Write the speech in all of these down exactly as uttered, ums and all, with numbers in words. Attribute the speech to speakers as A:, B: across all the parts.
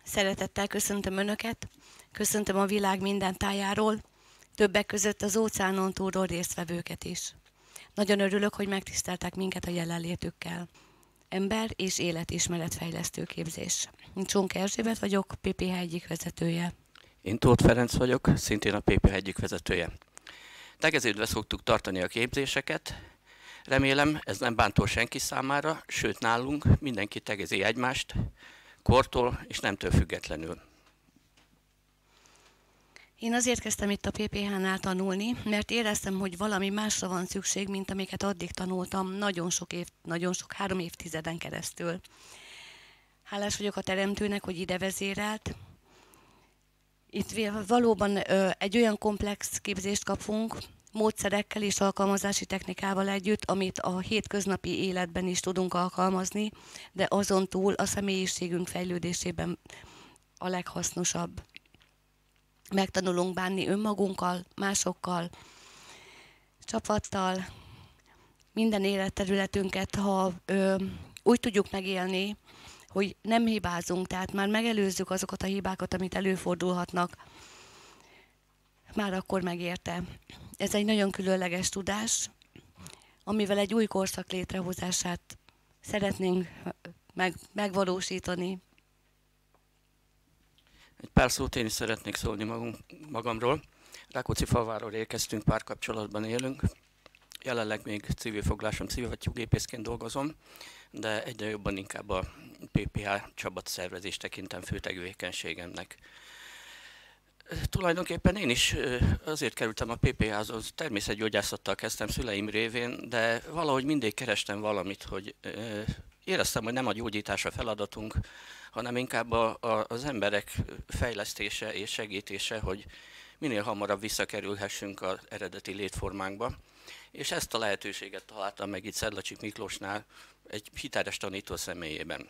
A: Szeretettel köszöntöm Önöket, köszöntöm a világ minden tájáról, többek között az óceánon túlról résztvevőket is. Nagyon örülök, hogy megtiszteltek minket a jelenlétükkel. Ember- és életismeretfejlesztő képzés. Csonka Erzsébet vagyok, pé pé há egyik vezetője.
B: Én Tóth Ferenc vagyok, szintén a pé pé há egyik vezetője. Tegeződve szoktuk tartani a képzéseket. Remélem, ez nem bántó senki számára, sőt nálunk mindenki tegezi egymást, kortól és nemtől függetlenül.
A: Én azért kezdtem itt a pé pé há-nál tanulni, mert éreztem, hogy valami másra van szükség, mint amiket addig tanultam nagyon sok év, nagyon sok, három évtizeden keresztül. Hálás vagyok a Teremtőnek, hogy ide vezérelt. Itt valóban ö, egy olyan komplex képzést kapunk, módszerekkel és alkalmazási technikával együtt, amit a hétköznapi életben is tudunk alkalmazni, de azon túl a személyiségünk fejlődésében a leghasznosabb. Megtanulunk bánni önmagunkkal, másokkal, csapattal, minden életterületünket, ha ö, úgy tudjuk megélni, hogy nem hibázunk, tehát már megelőzzük azokat a hibákat, amit előfordulhatnak, már akkor megérte. Ez egy nagyon különleges tudás, amivel egy új korszak létrehozását szeretnénk meg, megvalósítani.
B: Egy pár szót én is szeretnék szólni magunk, magamról. Rákóczi-Falváról érkeztünk, párkapcsolatban élünk. Jelenleg még civil foglásom, civilhattyúgépészként dolgozom, de egyre jobban inkább a pé pé há csapatszervezést tekintem fő tevékenységemnek. Tulajdonképpen én is azért kerültem a pé pé há-hoz, természetgyógyászattal kezdtem szüleim révén, de valahogy mindig kerestem valamit, hogy éreztem, hogy nem a gyógyítás a feladatunk, hanem inkább a, a, az emberek fejlesztése és segítése, hogy minél hamarabb visszakerülhessünk az eredeti létformánkba. És ezt a lehetőséget találtam meg itt Szedlacsik Miklósnál egy hiteles tanító személyében.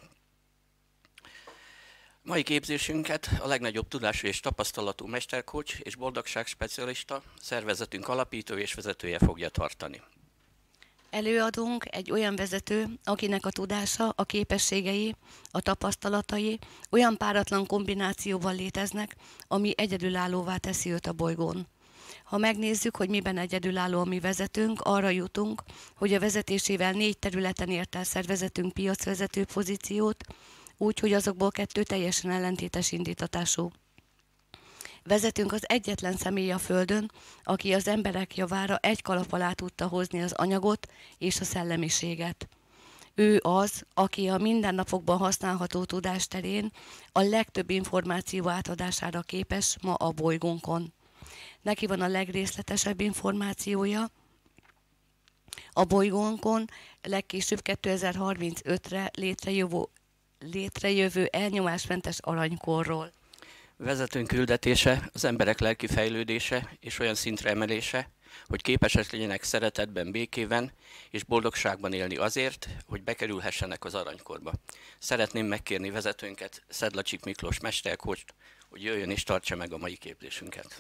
B: Mai képzésünket a legnagyobb tudású és tapasztalatú mestercoach és boldogságspecialista, szervezetünk alapító és vezetője fogja tartani.
A: Előadunk egy olyan vezető, akinek a tudása, a képességei, a tapasztalatai olyan páratlan kombinációval léteznek, ami egyedülállóvá teszi őt a bolygón. Ha megnézzük, hogy miben egyedülálló a mi vezetőnk, arra jutunk, hogy a vezetésével négy területen ért el szervezetünk piacvezető pozíciót, úgy, hogy azokból kettő teljesen ellentétes indítatású. Vezetünk az egyetlen személy a Földön, aki az emberek javára egy kalap alá tudta hozni az anyagot és a szellemiséget. Ő az, aki a mindennapokban használható tudás terén a legtöbb információ átadására képes ma a bolygónkon. Neki van a legrészletesebb információja a bolygónkon, legkésőbb kétezer-harmincötre létrejövő, létrejövő elnyomásmentes aranykorról.
B: Vezetőnk küldetése az emberek lelki fejlődése és olyan szintre emelése, hogy képesek legyenek szeretetben, békében és boldogságban élni azért, hogy bekerülhessenek az aranykorba. Szeretném megkérni vezetőnket, Szedlacsik Miklós mestercoacht, hogy jöjjön és tartsa meg a mai képzésünket.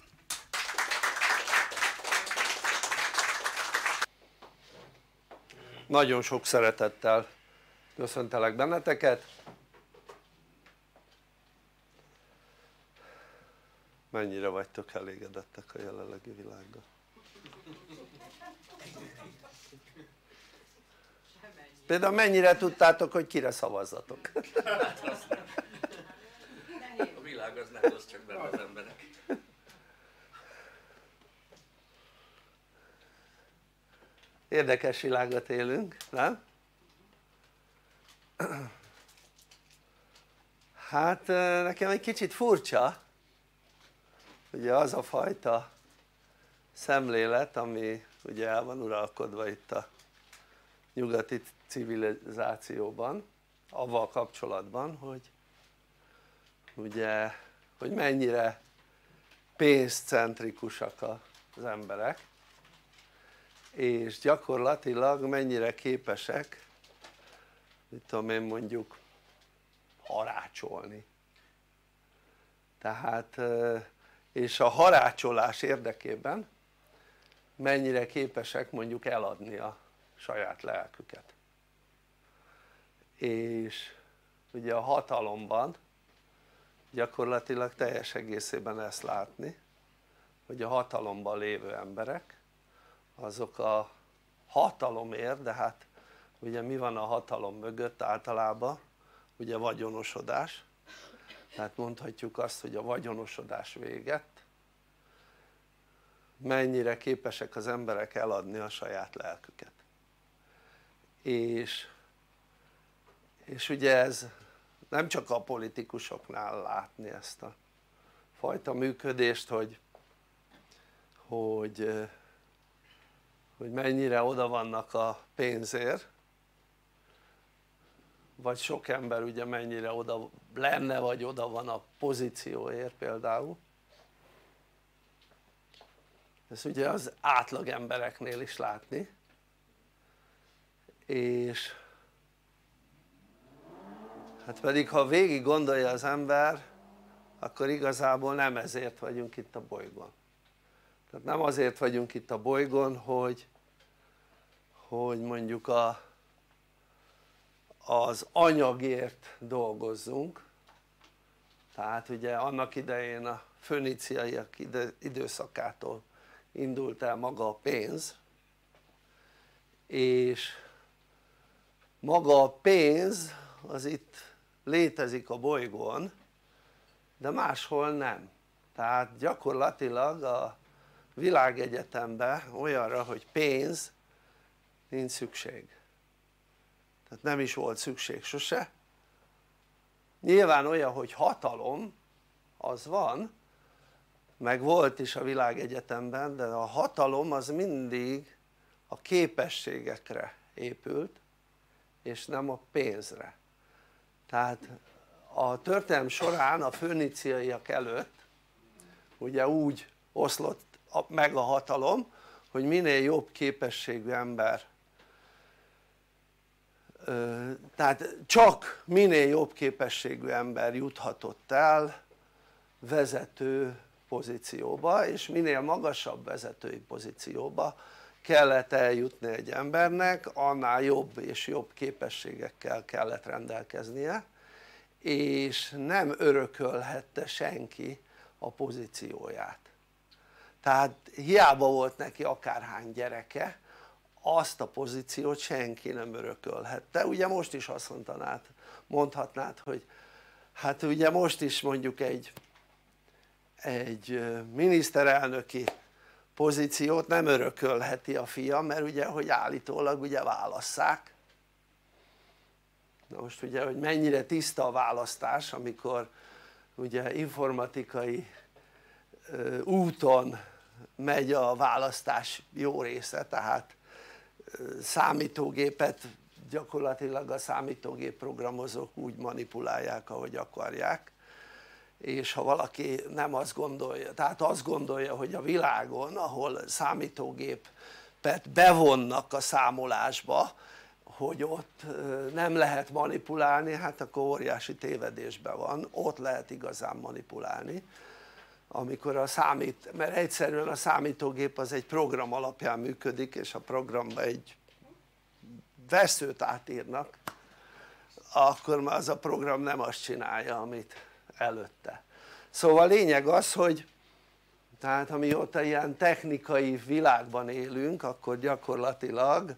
C: Nagyon sok szeretettel köszöntelek benneteket. Mennyire vagytok elégedettek a jelenlegi világgal? Például mennyire tudtátok, hogy kire szavazzatok?
B: A világ az nem rossz, csak benne az emberek.
C: Érdekes világot élünk, nem? Hát nekem egy kicsit furcsa, ugye az a fajta szemlélet, ami ugye el van uralkodva itt a nyugati civilizációban, avval kapcsolatban, hogy ugye, hogy mennyire pénzcentrikusak az emberek, és gyakorlatilag mennyire képesek, mit tudom én, mondjuk harácsolni. Tehát, és a harácsolás érdekében mennyire képesek mondjuk eladni a saját lelküket. És ugye a hatalomban gyakorlatilag teljes egészében ezt látni, hogy a hatalomban lévő emberek azok a hatalomért, de hát ugye mi van a hatalom mögött általában? Ugye vagyonosodás, tehát mondhatjuk azt, hogy a vagyonosodás véget, mennyire képesek az emberek eladni a saját lelküket. És, és ugye ez nem csak a politikusoknál látni ezt a fajta működést, hogy, hogy, hogy mennyire oda vannak a pénzért, vagy sok ember ugye mennyire oda lenne, vagy oda van a pozícióért például. Ez ugye az átlag embereknél is látni, és hát pedig ha végig gondolja az ember, akkor igazából nem ezért vagyunk itt a bolygón. Tehát nem azért vagyunk itt a bolygón, hogy, hogy mondjuk a, az anyagért dolgozzunk, tehát ugye annak idején a föníciaiak időszakától indult el maga a pénz, és maga a pénz az itt létezik a bolygón, de máshol nem. Tehát gyakorlatilag a világegyetemben olyanra, hogy pénz nincs szükség. Tehát nem is volt szükség sose. Nyilván olyan, hogy hatalom, az van, meg volt is a világegyetemben, de a hatalom az mindig a képességekre épült, és nem a pénzre. Tehát a történelem során a föníciaiak előtt ugye úgy oszlott meg a hatalom, hogy minél jobb képességű ember, tehát csak minél jobb képességű ember juthatott el vezető pozícióba, és minél magasabb vezetői pozícióba kellett eljutni egy embernek, annál jobb és jobb képességekkel kellett rendelkeznie, és nem örökölhette senki a pozícióját. Tehát hiába volt neki akárhány gyereke, azt a pozíciót senki nem örökölhette. Ugye most is azt mondhatnád, mondhatnád, hogy hát ugye most is mondjuk egy, egy miniszterelnöki pozíciót nem örökölheti a fia, mert ugye hogy állítólag ugye válasszák. Na most ugye hogy mennyire tiszta a választás, amikor ugye informatikai úton megy a választás jó része, tehát számítógépet gyakorlatilag a számítógép programozók úgy manipulálják, ahogy akarják, és ha valaki nem azt gondolja, tehát azt gondolja, hogy a világon, ahol számítógépet bevonnak a számolásba, hogy ott nem lehet manipulálni, hát akkor óriási tévedésben van, ott lehet igazán manipulálni, amikor a számít, mert egyszerűen a számítógép az egy program alapján működik, és a programba egy veszőt átírnak, akkor már az a program nem azt csinálja, amit előtte. Szóval a lényeg az, hogy tehát amióta ilyen technikai világban élünk, akkor gyakorlatilag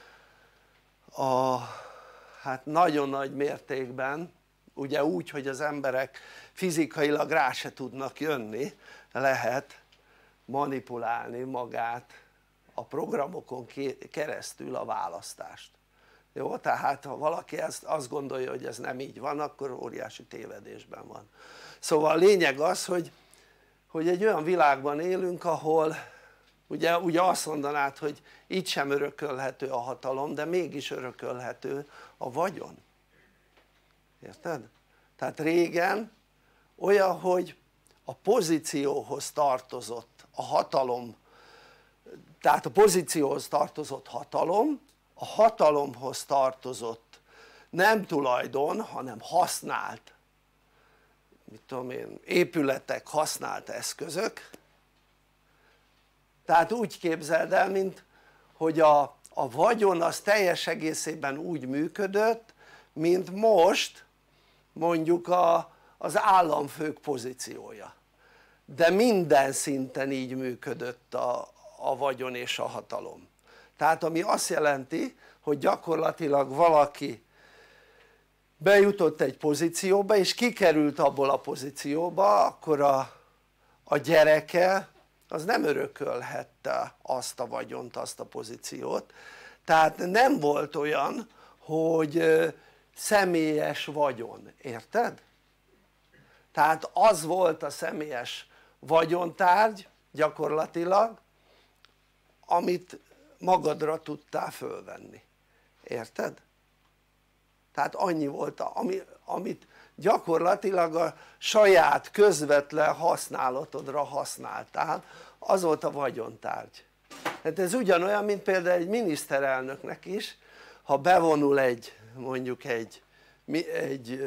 C: a hát nagyon nagy mértékben, ugye úgy, hogy az emberek fizikailag rá se tudnak jönni, lehet manipulálni magát a programokon keresztül a választást. Jó, tehát ha valaki ezt, azt gondolja, hogy ez nem így van, akkor óriási tévedésben van. Szóval a lényeg az, hogy, hogy egy olyan világban élünk, ahol ugye, ugye azt mondanád, hogy itt sem örökölhető a hatalom, de mégis örökölhető a vagyon. Érted? Tehát régen olyan, hogy a pozícióhoz tartozott a hatalom, tehát a pozícióhoz tartozott hatalom, a hatalomhoz tartozott nem tulajdon, hanem használt, mit tudom én, épületek, használt eszközök. Tehát úgy képzeld el, mint hogy a, a vagyon az teljes egészében úgy működött, mint most mondjuk a, az államfők pozíciója, de minden szinten így működött a, a vagyon és a hatalom. Tehát ami azt jelenti, hogy gyakorlatilag valaki bejutott egy pozícióba és kikerült abból a pozícióba, akkor a, a gyereke az nem örökölhette azt a vagyont, azt a pozíciót. Tehát nem volt olyan, hogy személyes vagyon, érted? Tehát az volt a személyes vagyontárgy gyakorlatilag, amit magadra tudtál fölvenni, érted? Tehát annyi volt, ami, amit gyakorlatilag a saját közvetlen használatodra használtál, az volt a vagyontárgy. Tehát ez ugyanolyan, mint például egy miniszterelnöknek is, ha bevonul egy, mondjuk egy, egy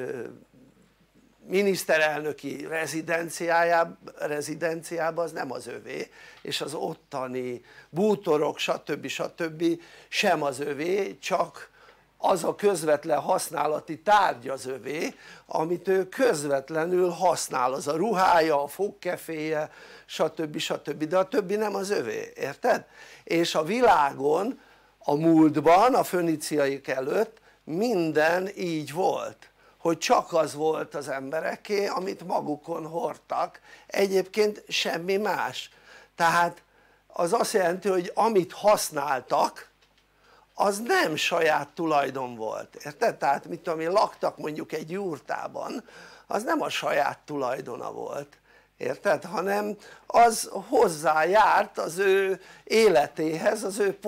C: miniszterelnöki rezidenciájába, rezidenciába, az nem az övé, és az ottani bútorok stb. stb. Sem az övé, csak az a közvetlen használati tárgy az övé, amit ő közvetlenül használ, az a ruhája, a fogkeféje stb. stb. De a többi nem az övé, érted? És a világon a múltban, a föníciaiak előtt minden így volt, hogy csak az volt az embereké, amit magukon hordtak, egyébként semmi más. Tehát az azt jelenti, hogy amit használtak, az nem saját tulajdon volt, érted? Tehát mit tudom én, laktak mondjuk egy jurtában, az nem a saját tulajdona volt, érted? Hanem az hozzájárt az ő életéhez, az ő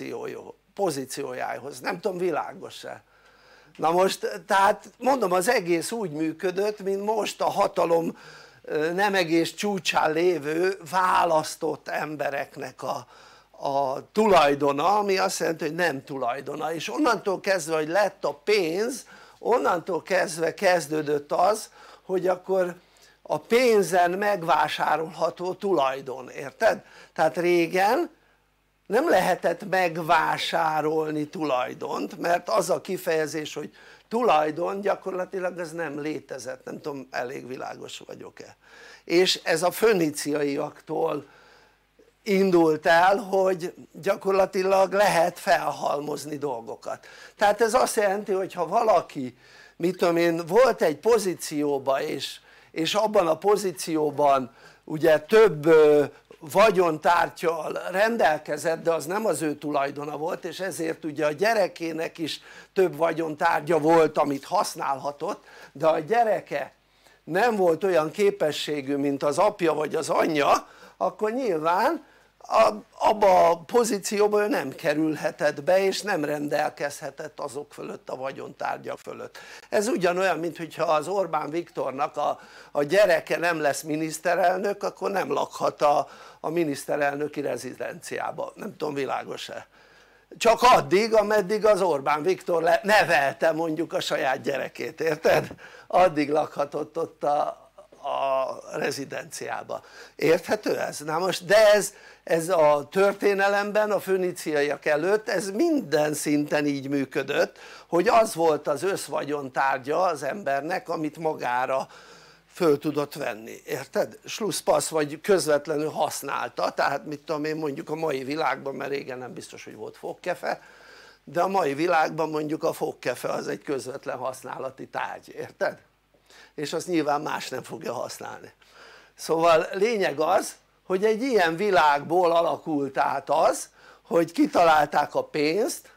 C: pozíciójához, nem tudom, világos-e? Na most, tehát mondom, az egész úgy működött, mint most a hatalom nem egész csúcsán lévő választott embereknek a, a tulajdona, ami azt jelenti, hogy nem tulajdona, és onnantól kezdve, hogy lett a pénz, onnantól kezdve kezdődött az, hogy akkor a pénzen megvásárolható tulajdon, érted? Tehát régen nem lehetett megvásárolni tulajdont, mert az a kifejezés, hogy tulajdon, gyakorlatilag ez nem létezett, nem tudom, elég világos vagyok-e. És ez a föníciaiaktól indult el, hogy gyakorlatilag lehet felhalmozni dolgokat. Tehát ez azt jelenti, hogy ha valaki, mit tudom én, volt egy pozícióban, és, és abban a pozícióban ugye több vagyontárggyal rendelkezett, de az nem az ő tulajdona volt, és ezért ugye a gyerekének is több vagyontárgya volt, amit használhatott, de a gyereke nem volt olyan képességű, mint az apja vagy az anyja, akkor nyilván abba a pozícióba ő nem kerülhetett be, és nem rendelkezhetett azok fölött, a vagyontárgyak fölött. Ez ugyanolyan, mint hogyha az Orbán Viktornak a, a gyereke nem lesz miniszterelnök, akkor nem lakhat a, a miniszterelnöki rezidenciába, nem tudom, világos-e? Csak addig, ameddig az Orbán Viktor nevelte mondjuk a saját gyerekét, érted? Addig lakhatott ott a, a rezidenciába. Érthető ez? Na most, de ez, ez a történelemben, a föníciaiak előtt ez minden szinten így működött, hogy az volt az összvagyontárgya az embernek, amit magára föl tudott venni, érted? Slusszpassz vagy közvetlenül használta, tehát mit tudom én, mondjuk a mai világban, mert régen nem biztos, hogy volt fogkefe, de a mai világban mondjuk a fogkefe az egy közvetlen használati tárgy, érted? És azt nyilván más nem fogja használni. Szóval lényeg az, hogy egy ilyen világból alakult át az, hogy kitalálták a pénzt,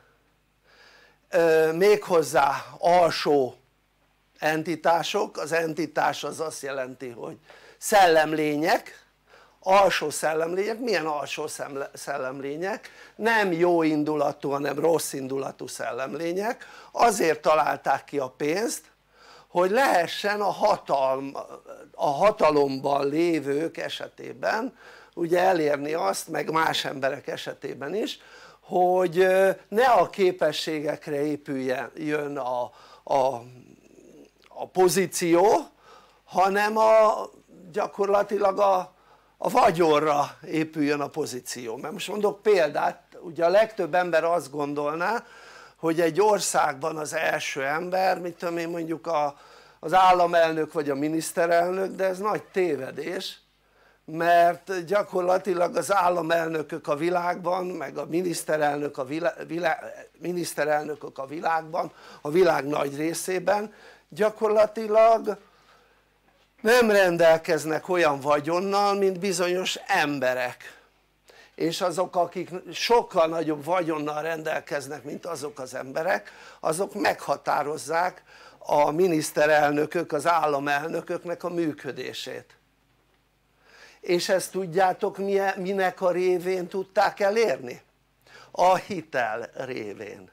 C: méghozzá alsó entitások, az entitás az azt jelenti, hogy szellemlények, alsó szellemlények. Milyen alsó szellemlények? Nem jó indulatú, hanem rossz indulatú szellemlények. Azért találták ki a pénzt, hogy lehessen a, hatalm, a hatalomban lévők esetében ugye elérni azt, meg más emberek esetében is, hogy ne a képességekre épüljön a, a, a pozíció, hanem a, gyakorlatilag a, a vagyonra épüljön a pozíció. Mert most mondok példát, ugye a legtöbb ember azt gondolná, hogy egy országban az első ember, mit tudom én, mondjuk a, az államelnök vagy a miniszterelnök, de ez nagy tévedés, mert gyakorlatilag az államelnökök a világban, meg a miniszterelnök a vilá, vilá, miniszterelnökök a világban, a világ nagy részében gyakorlatilag nem rendelkeznek olyan vagyonnal, mint bizonyos emberek, és azok, akik sokkal nagyobb vagyonnal rendelkeznek, mint azok az emberek, azok meghatározzák a miniszterelnökök, az államelnököknek a működését. És ezt tudjátok minek a révén tudták elérni? A hitel révén.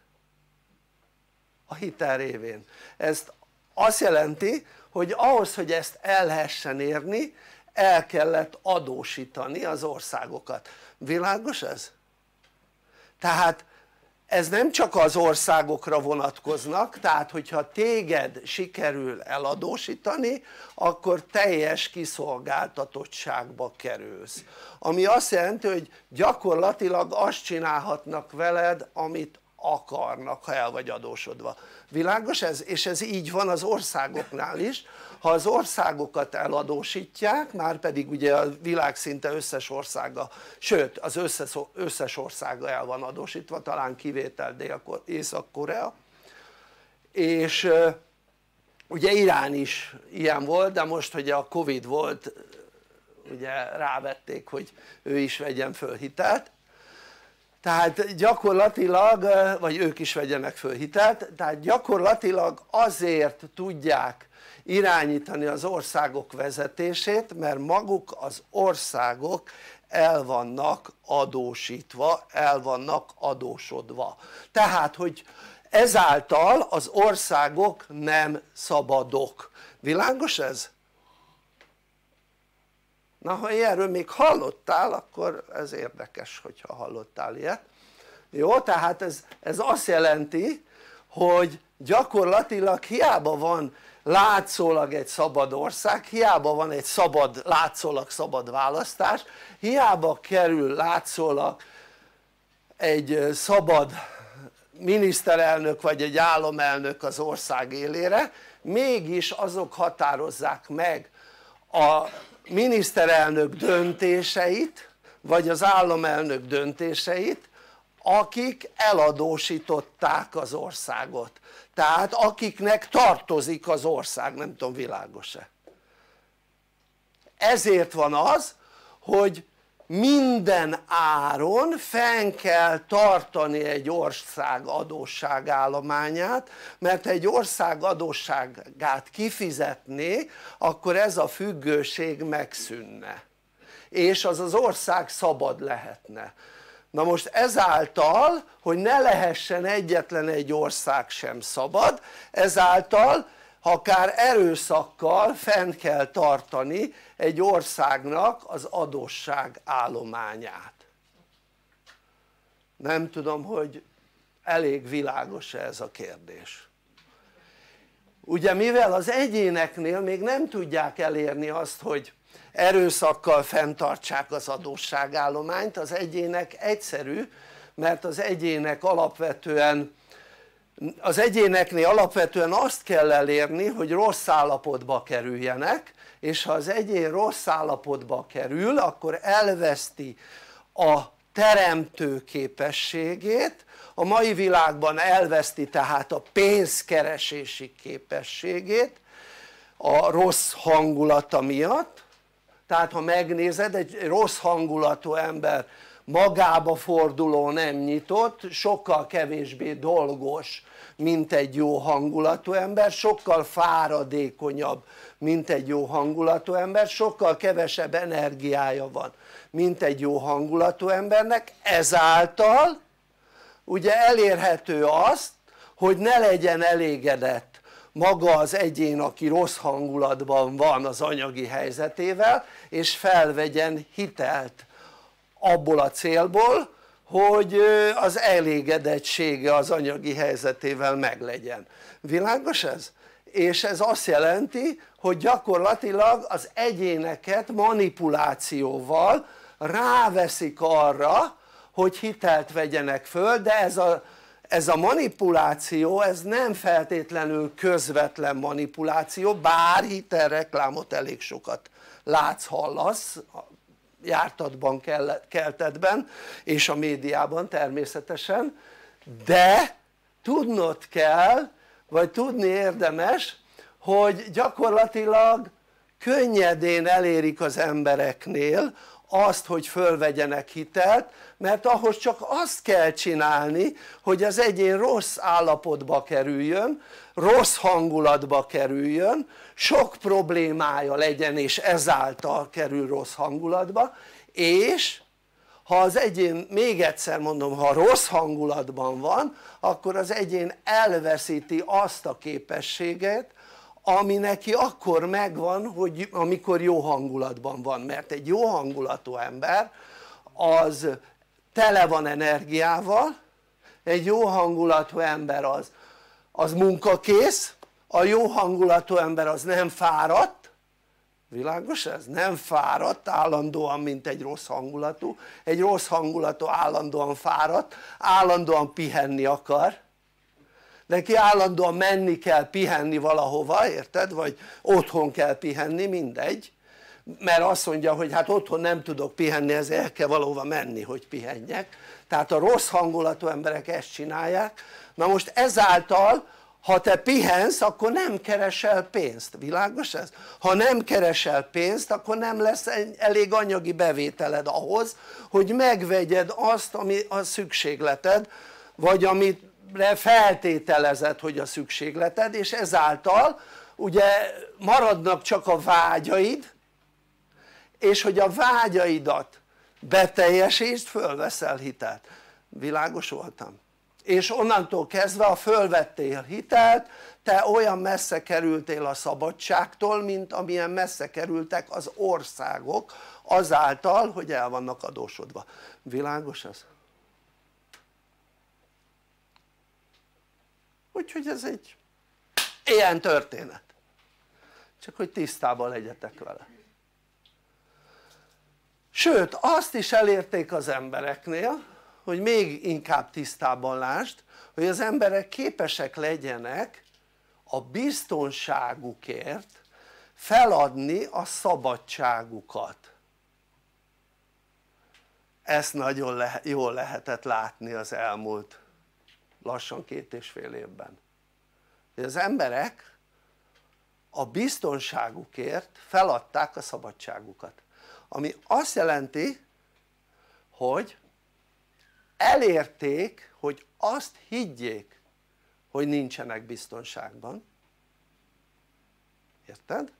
C: A hitel révén. Ez azt jelenti, hogy ahhoz, hogy ezt el lehessen érni, el kellett adósítani az országokat. Világos ez? Tehát ez nem csak az országokra vonatkoznak, tehát hogyha téged sikerül eladósítani, akkor teljes kiszolgáltatottságba kerülsz, ami azt jelenti, hogy gyakorlatilag azt csinálhatnak veled, amit akarnak, ha el vagy adósodva. Világos ez? És ez így van az országoknál is. Ha az országokat eladósítják, már pedig ugye a világ szinte összes országa, sőt az összes, összes országa el van adósítva, talán kivétel Észak-Korea, és ugye Irán is ilyen volt, de most ugye a Covid volt, ugye rávették, hogy ő is vegyen föl hitelt, tehát gyakorlatilag, vagy ők is vegyenek föl hitelt, tehát gyakorlatilag azért tudják irányítani az országok vezetését, mert maguk az országok el vannak adósítva, el vannak adósodva. Tehát, hogy ezáltal az országok nem szabadok. Világos ez? Na, ha ilyenről még hallottál, akkor ez érdekes, hogyha hallottál ilyet. Jó, tehát ez, ez azt jelenti, hogy gyakorlatilag hiába van látszólag egy szabad ország, hiába van egy szabad, látszólag szabad választás, hiába kerül látszólag egy szabad miniszterelnök vagy egy államelnök az ország élére, mégis azok határozzák meg a miniszterelnök döntéseit vagy az államelnök döntéseit, akik eladósították az országot, tehát akiknek tartozik az ország. Nem tudom, világos-e? Ezért van az, hogy minden áron fenn kell tartani egy ország adósságállományát, mert ha egy ország adósságát kifizetné, akkor ez a függőség megszűnne, és az az ország szabad lehetne. Na most ezáltal, hogy ne lehessen egyetlen egy ország sem szabad, ezáltal akár erőszakkal fenn kell tartani egy országnak az adósság állományát. Nem tudom, hogy elég világos ez a kérdés. Ugye mivel az egyéneknél még nem tudják elérni azt, hogy erőszakkal fenntartsák az adósságállományt, az egyének egyszerű, mert az egyének alapvetően az egyéneknél alapvetően azt kell elérni, hogy rossz állapotba kerüljenek, és ha az egyén rossz állapotba kerül, akkor elveszti a teremtő képességét, a mai világban elveszti tehát a pénzkeresési képességét a rossz hangulata miatt. Tehát ha megnézed, egy rossz hangulatú ember magába forduló, nem nyitott, sokkal kevésbé dolgos, mint egy jó hangulatú ember, sokkal fáradékonyabb, mint egy jó hangulatú ember, sokkal kevesebb energiája van, mint egy jó hangulatú embernek, ezáltal ugye elérhető azt, hogy ne legyen elégedett maga az egyén, aki rossz hangulatban van az anyagi helyzetével, és felvegyen hitelt abból a célból, hogy az elégedettsége az anyagi helyzetével meglegyen. Világos ez? És ez azt jelenti, hogy gyakorlatilag az egyéneket manipulációval ráveszik arra, hogy hitelt vegyenek föl, de ez, a, ez a manipuláció, ez nem feltétlenül közvetlen manipuláció, bár hitelreklámot elég sokat látsz, hallasz, jártatban, keltetben és a médiában természetesen, de tudnod kell, vagy tudni érdemes, hogy gyakorlatilag könnyedén elérik az embereknél azt, hogy fölvegyenek hitelt, mert ahhoz csak azt kell csinálni, hogy az egyén rossz állapotba kerüljön, rossz hangulatba kerüljön, sok problémája legyen és ezáltal kerül rossz hangulatba, és ha az egyén, még egyszer mondom, ha rossz hangulatban van, akkor az egyén elveszíti azt a képességet, ami neki akkor megvan, hogy amikor jó hangulatban van, mert egy jó hangulatú ember az tele van energiával, egy jó hangulatú ember az, az munkakész, a jó hangulatú ember az nem fáradt, világos ez? Nem fáradt állandóan, mint egy rossz hangulatú, egy rossz hangulatú állandóan fáradt, állandóan pihenni akar, neki állandóan menni kell pihenni valahova, érted? Vagy otthon kell pihenni, mindegy, mert azt mondja, hogy hát otthon nem tudok pihenni, ezért el kell valahova menni, hogy pihenjek. Tehát a rossz hangulatú emberek ezt csinálják. Na most ezáltal, ha te pihensz, akkor nem keresel pénzt, világos ez? Ha nem keresel pénzt, akkor nem lesz elég anyagi bevételed ahhoz, hogy megvegyed azt, ami a szükségleted, vagy amit feltételezed, hogy a szükségleted, és ezáltal ugye maradnak csak a vágyaid, és hogy a vágyaidat beteljesítsd, fölveszel hitelt. Világos voltam? És onnantól kezdve, ha fölvettél hitelt, te olyan messze kerültél a szabadságtól, mint amilyen messze kerültek az országok azáltal, hogy el vannak adósodva. Világos ez? Úgyhogy ez egy ilyen történet, csak hogy tisztában legyetek vele. Sőt, azt is elérték az embereknél, hogy még inkább tisztában lásd, hogy az emberek képesek legyenek a biztonságukért feladni a szabadságukat. Ezt nagyon le- jól lehetett látni az elmúlt lassan két és fél évben. hogy az emberek a biztonságukért feladták a szabadságukat, ami azt jelenti, hogy elérték, hogy azt higgyék, hogy nincsenek biztonságban. Érted?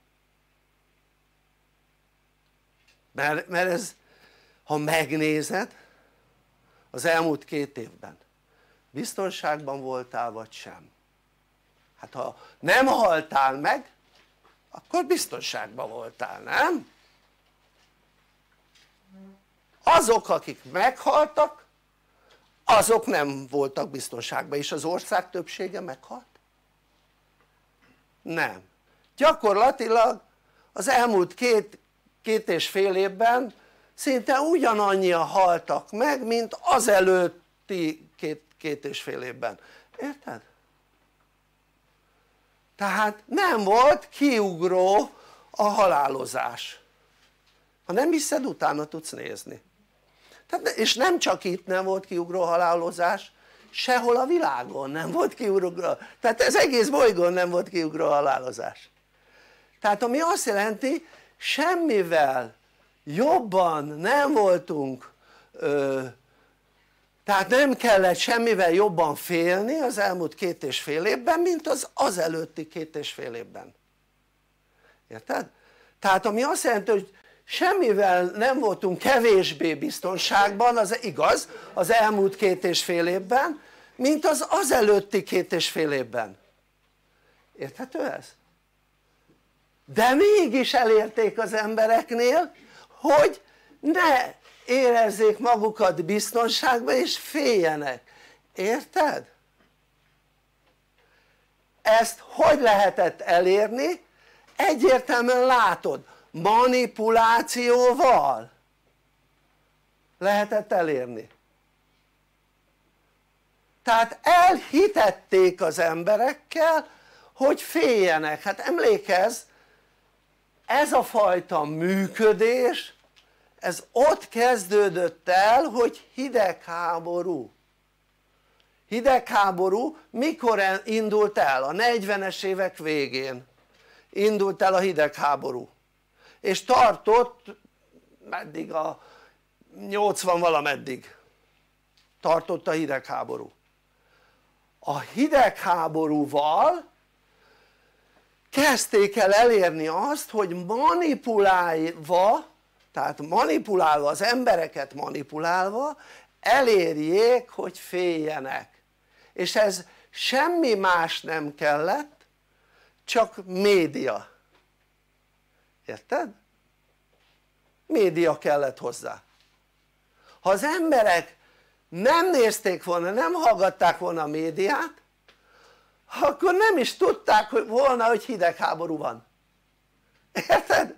C: Mert, mert ez, ha megnézed, az elmúlt két évben biztonságban voltál vagy sem? Hát ha nem haltál meg, akkor biztonságban voltál, nem? Azok, akik meghaltak, azok nem voltak biztonságban, és az ország többsége meghalt? Nem. Gyakorlatilag az elmúlt két, két és fél évben szinte ugyanannyian haltak meg, mint az előtti két, két és fél évben. Érted? Tehát nem volt kiugró a halálozás. Ha nem hiszed, utána tudsz nézni. Tehát, és nem csak itt nem volt kiugró halálozás, sehol a világon nem volt kiugró, tehát ez egész bolygón nem volt kiugró halálozás. Tehát ami azt jelenti, semmivel jobban nem voltunk, ö, tehát nem kellett semmivel jobban félni az elmúlt két és fél évben, mint az az előtti két és fél évben. Érted? Tehát ami azt jelenti, hogy semmivel nem voltunk kevésbé biztonságban, az igaz, az elmúlt két és fél évben, mint az az előtti két és fél évben. Érthető ez? De mégis elérték az embereknél, hogy ne érezzék magukat biztonságban és féljenek. Érted? Ezt hogy lehetett elérni? Egyértelműen látod, manipulációval lehetett elérni. Tehát elhitették az emberekkel, hogy féljenek. Hát emlékezz, ez a fajta működés, ez ott kezdődött el, hogy hidegháború. Hidegháború mikor indult el? A negyvenes évek végén indult el a hidegháború. És tartott, meddig a nyolcvan valameddig tartott a hidegháború. A hidegháborúval kezdték el elérni azt, hogy manipulálva, tehát manipulálva, az embereket manipulálva elérjék, hogy féljenek. És ez semmi más nem kellett, csak média. Érted? Média kellett hozzá. Ha az emberek nem nézték volna, nem hallgatták volna a médiát, akkor nem is tudták volna, hogy hidegháború van. Érted?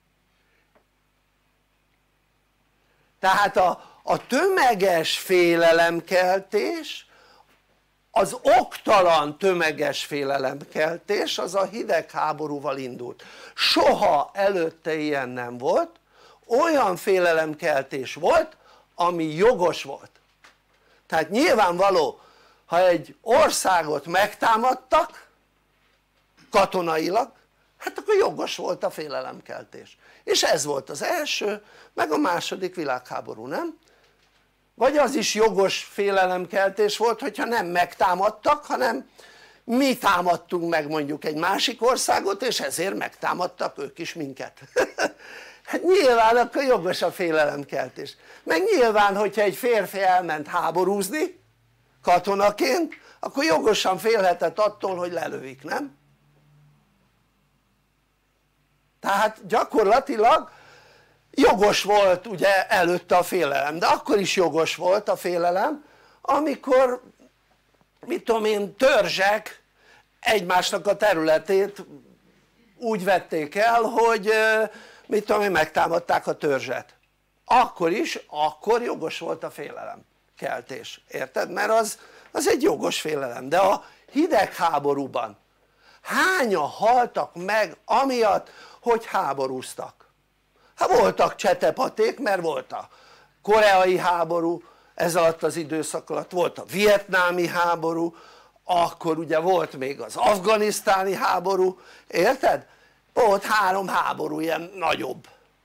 C: Tehát a, a tömeges félelemkeltés, az oktalan tömeges félelemkeltés az a hidegháborúval indult. Soha előtte ilyen nem volt, olyan félelemkeltés volt, ami jogos volt. Tehát nyilvánvaló, ha egy országot megtámadtak katonailag, hát akkor jogos volt a félelemkeltés. És ez volt az első, meg a második világháború, nem? Vagy az is jogos félelemkeltés volt, hogyha nem megtámadtak, hanem mi támadtunk meg mondjuk egy másik országot, és ezért megtámadtak ők is minket. Hát nyilván akkor jogos a félelemkeltés. Meg nyilván, hogyha egy férfi elment háborúzni katonaként, akkor jogosan félhetett attól, hogy lelövik, nem? Tehát gyakorlatilag jogos volt ugye előtte a félelem, de akkor is jogos volt a félelem, amikor mit tudom én, törzsek egymásnak a területét úgy vették el, hogy mit tudom én, megtámadták a törzset. Akkor is, akkor jogos volt a félelemkeltés, érted? Mert az, az egy jogos félelem, de a hidegháborúban hányan haltak meg amiatt, hogy háborúztak? Hát voltak csetepaték, mert volt a koreai háború, ez alatt az időszak alatt volt a vietnámi háború, akkor ugye volt még az afganisztáni háború, érted? Volt három háború, ilyen nagyobb,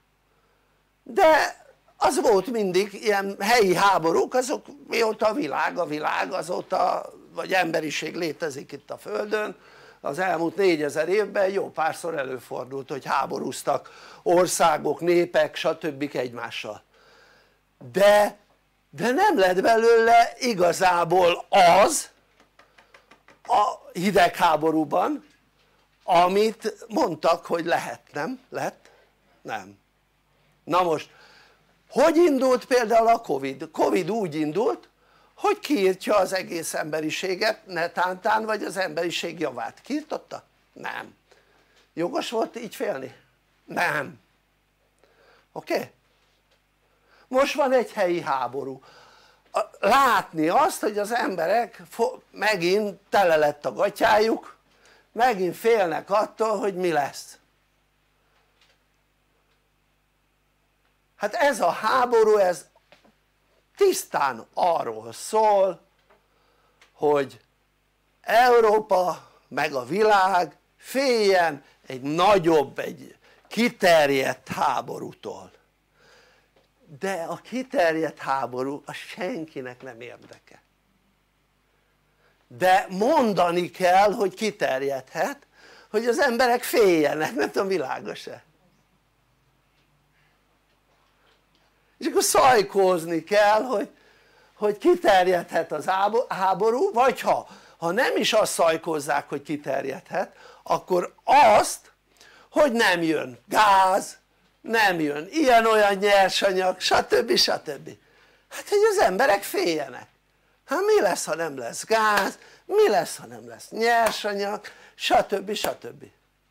C: de az volt mindig ilyen helyi háborúk, azok mióta a világ, a világ azóta, vagy emberiség létezik itt a földön, az elmúlt négyezer évben jó párszor előfordult, hogy háborúztak országok, népek, stb. Egymással, de, de nem lett belőle igazából az a hidegháborúban, amit mondtak, hogy lehet, nem? Lett? Nem. Na most, hogy indult például a Covid? Covid úgy indult, hogy kiírtja az egész emberiséget netántán, vagy az emberiség javát. Kiirtotta? Nem. Jogos volt így félni? Nem. Oké? Okay? Most van egy helyi háború. Látni azt, hogy az emberek megint tele lett a gatyájuk, megint félnek attól, hogy mi lesz. Hát ez a háború, ez tisztán arról szól, hogy Európa meg a világ féljen egy nagyobb, egy kiterjedt háborútól. De a kiterjedt háború az senkinek nem érdeke. De mondani kell, hogy kiterjedhet, hogy az emberek féljenek, nem tudom, világos-e? És akkor szajkózni kell, hogy, hogy kiterjedhet az háború, vagy ha, ha nem is azt szajkózzák, hogy kiterjedhet, akkor azt, hogy nem jön gáz, nem jön ilyen-olyan nyersanyag, stb. stb. Hát hogy az emberek féljenek. Hát mi lesz, ha nem lesz gáz, mi lesz, ha nem lesz nyersanyag, stb. stb.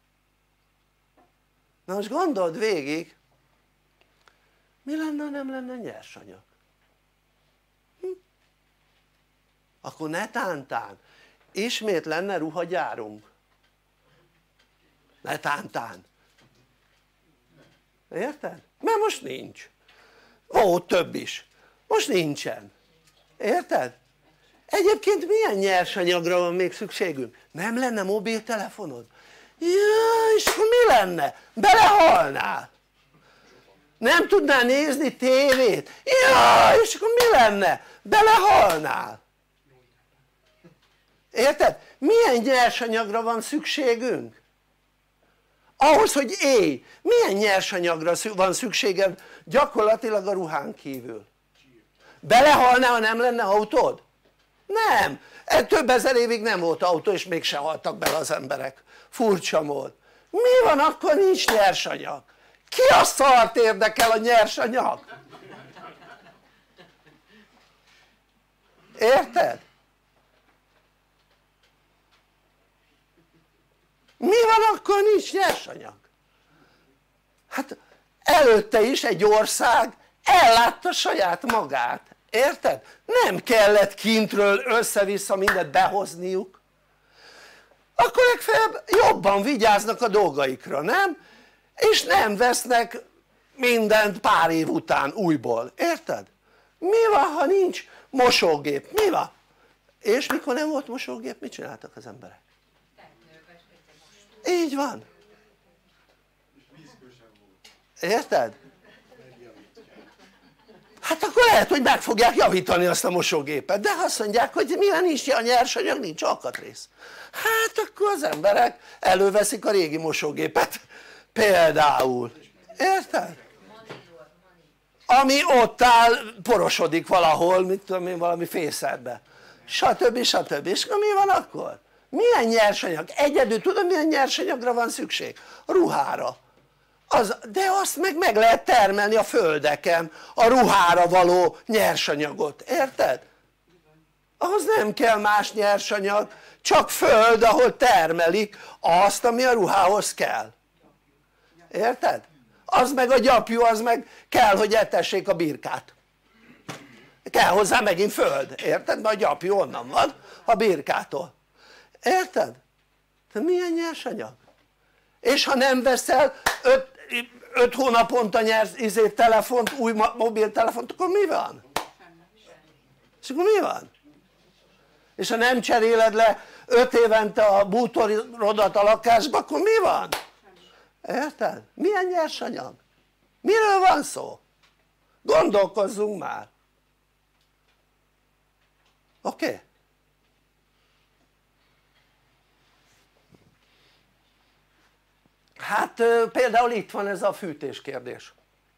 C: Na most gondold végig, mi lenne, ha nem lenne nyersanyag? Hm? akkor netántán ismét lenne ruhagyárunk, netántán, érted? Mert most nincs, volt több is, most nincsen, érted? Egyébként milyen nyersanyagra van még szükségünk? Nem lenne mobiltelefonod? Ja, és akkor mi lenne? Belehalnál, nem tudnál nézni tévét? Ja, és akkor mi lenne? Belehalnál, érted? Milyen nyersanyagra van szükségünk? Ahhoz hogy élj, milyen nyersanyagra van szükséged gyakorlatilag a ruhán kívül? Belehalnál, ha nem lenne autód? Nem, több ezer évig nem volt autó és mégse haltak bele az emberek, furcsa mód. Mi van akkor, nincs nyersanyag? Ki a szart érdekel a nyersanyag? Érted? Mi van akkor, nincs nyersanyag? Hát előtte is egy ország ellátta saját magát, érted? Nem kellett kintről össze-vissza mindent behozniuk, akkor legfeljebb jobban vigyáznak a dolgaikra, nem? És nem vesznek mindent pár év után újból, érted? Mi van, ha nincs mosógép? Mi van? És mikor nem volt mosógép, mit csináltak az emberek? Így van, érted? Hát akkor lehet hogy meg fogják javítani azt a mosógépet, de azt mondják hogy milyen nincs a nyersanyag, nincs alkatrész. Hát akkor az emberek előveszik a régi mosógépet például, érted? Ami ott áll, porosodik valahol, mit tudom én, valami fészerbe, stb. Stb. És akkor mi van akkor? Milyen nyersanyag? Egyedül tudod milyen nyersanyagra van szükség? Ruhára. Az, de azt meg meg lehet termelni a földeken, a ruhára való nyersanyagot, érted? Ahhoz nem kell más nyersanyag, csak föld, ahol termelik azt, ami a ruhához kell, érted? Az meg a gyapjú, az meg kell hogy etessék a birkát, kell hozzá megint föld, érted? Mert a gyapjú onnan van, a birkától, érted? de milyen nyersanyag? És ha nem veszel öt, öt hónaponta nyersz izét, telefont, új mobiltelefont, akkor mi van? és akkor mi van? és ha nem cseréled le öt évente a bútorodat a lakásba, akkor mi van? érted? milyen nyersanyag? miről van szó? gondolkozzunk már, oké? Okay? hát például itt van ez a fűtés kérdés,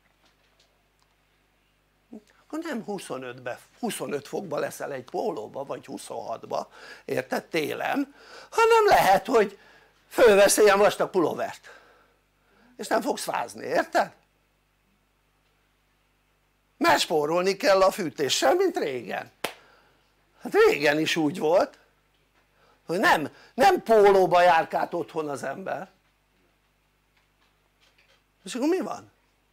C: akkor nem huszonötbe, huszonöt fokba leszel egy pólóba vagy huszonhatba, érted, télen, hanem lehet hogy fölvesz ilyen vastag pulóvert és nem fogsz fázni, érted? mert spórolni kell a fűtéssel mint régen. hát régen is úgy volt hogy nem, nem pólóba járkált otthon az ember, és akkor mi van?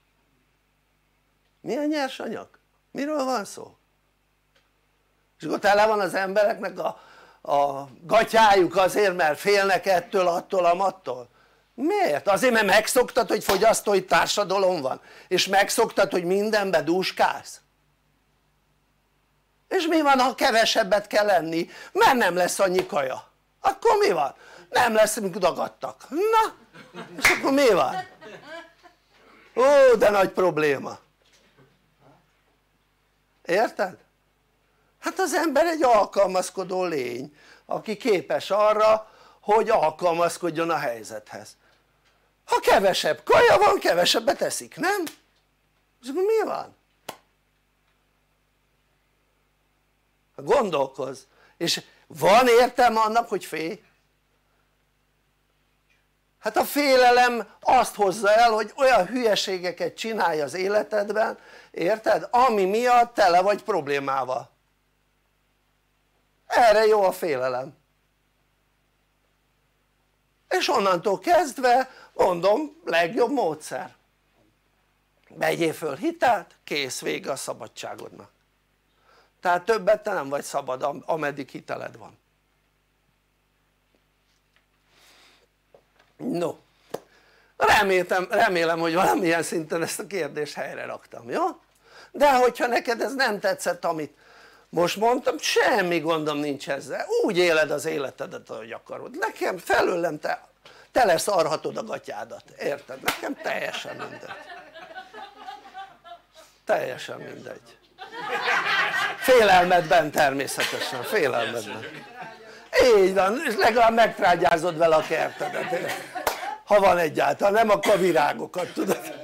C: milyen nyersanyag? miről van szó? és akkor tele van az embereknek a, a gatyájuk azért mert félnek ettől, attól, amattól. miért? azért mert megszoktad hogy fogyasztói társadalom van és megszoktad hogy mindenbe dúskálsz. és mi van ha kevesebbet kell enni mert nem lesz annyi kaja, akkor mi van? nem lesz mint dagadtak, na és akkor mi van? ó de nagy probléma, érted? hát az ember egy alkalmazkodó lény aki képes arra hogy alkalmazkodjon a helyzethez. ha kevesebb kaja van kevesebbet eszik, nem? és akkor mi van? gondolkozz, és van értelme annak hogy félj? hát a félelem azt hozza el hogy olyan hülyeségeket csinálj az életedben, érted? ami miatt tele vagy problémával. erre jó a félelem. és onnantól kezdve mondom legjobb módszer, vegyél föl hitelt, kész, vége a szabadságodnak. tehát többet te nem vagy szabad ameddig hiteled van. No, remélem, remélem hogy valamilyen szinten ezt a kérdést helyre raktam, jó? De hogyha neked ez nem tetszett amit most mondtam, semmi gondom nincs ezzel, úgy éled az életedet ahogy akarod, nekem felőlem te, te lesz arhatod a gatyádat, érted? Nekem teljesen mindegy, teljesen mindegy, félelmedben természetesen, félelmedben, így van, és legalább megtrágyázod vele a kertedet, ha van egyáltalán, nem akkor virágokat, tudod?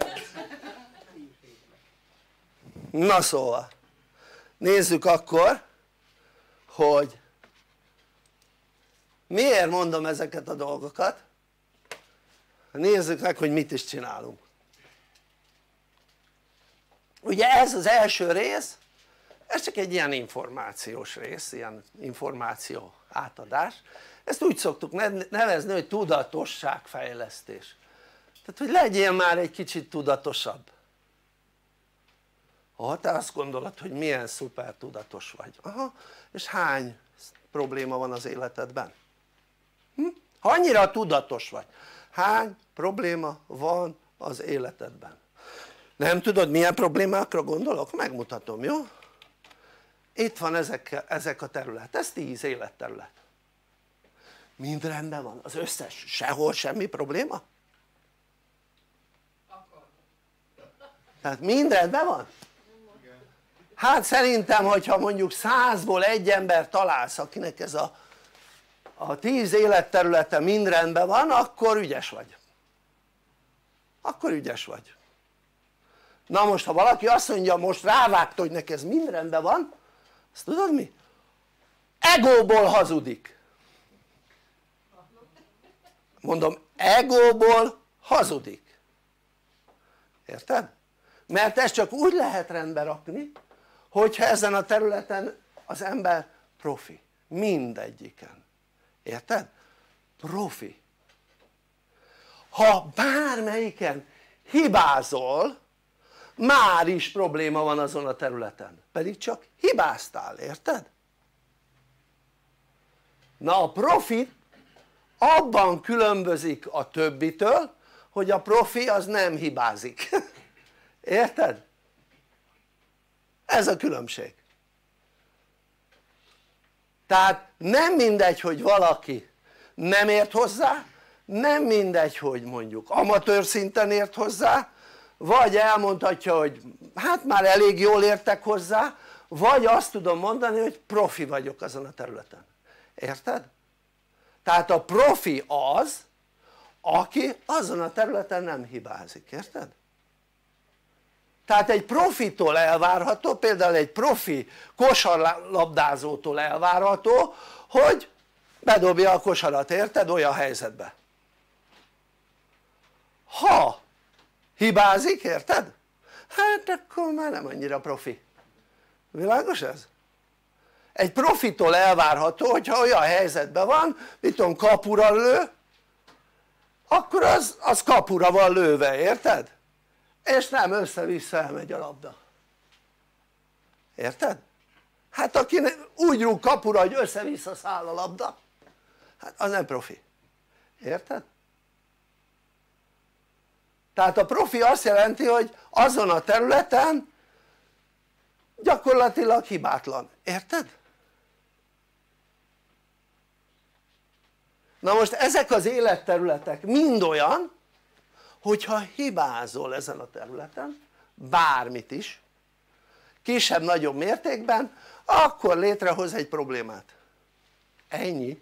C: Na szóval nézzük akkor hogy miért mondom ezeket a dolgokat, nézzük meg hogy mit is csinálunk. Ugye ez az első rész, ez csak egy ilyen információs rész, ilyen információ átadás, ezt úgy szoktuk nevezni hogy tudatosságfejlesztés, tehát hogy legyél már egy kicsit tudatosabb. Ha te azt gondolod hogy milyen szuper tudatos vagy, aha, és hány probléma van az életedben? Hm? Ha annyira tudatos vagy, hány probléma van az életedben? Nem tudod milyen problémákra gondolok? Megmutatom, jó? Itt van ezek, ezek a terület, ez tíz életterület. Mind rendben van, az összes, sehol semmi probléma? Tehát mind rendben van? Hát szerintem hogyha mondjuk százból egy ember találsz akinek ez a, a tíz életterülete mind rendben van akkor ügyes vagy, akkor ügyes vagy. Na most ha valaki azt mondja most rávágta hogy neki ez mind rendben van, azt tudod mi? Egóból hazudik, mondom egóból hazudik, érted? Mert ezt csak úgy lehet rendbe rakni hogyha ezen a területen az ember profi, mindegyiken, érted? Profi. Ha bármelyiken hibázol már is probléma van azon a területen, pedig csak hibáztál, érted? Na a profi abban különbözik a többitől hogy a profi az nem hibázik érted? Ez a különbség. Tehát nem mindegy hogy valaki nem ért hozzá, nem mindegy hogy mondjuk amatőr szinten ért hozzá, vagy elmondhatja hogy hát már elég jól értek hozzá, vagy azt tudom mondani hogy profi vagyok azon a területen, érted? Tehát a profi az aki azon a területen nem hibázik, érted? Tehát egy profitól elvárható, például egy profi kosarlabdázótól elvárható hogy bedobja a kosarat, érted? Olyan helyzetbe. Ha hibázik, érted? Hát akkor már nem annyira profi, világos ez? Egy profitól elvárható hogyha olyan helyzetben van mit tudom kapura lő akkor az, az kapura van lőve, érted? És nem össze-vissza elmegy a labda, érted? hát aki úgy rúg kapura hogy össze-vissza száll a labda hát az nem profi, érted? tehát a profi azt jelenti hogy azon a területen gyakorlatilag hibátlan, érted? na most ezek az életterületek mind olyan hogyha hibázol ezen a területen bármit is kisebb-nagyobb mértékben akkor létrehoz egy problémát, ennyi.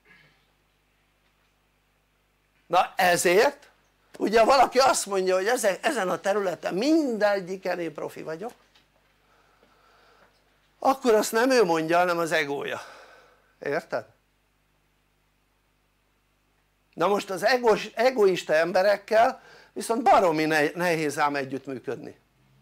C: na ezért ugye valaki azt mondja hogy ezen a területen mindegyiken én profi vagyok akkor azt nem ő mondja hanem az egója, érted? na most az egos, egoista emberekkel viszont baromi nehéz ám együttműködni,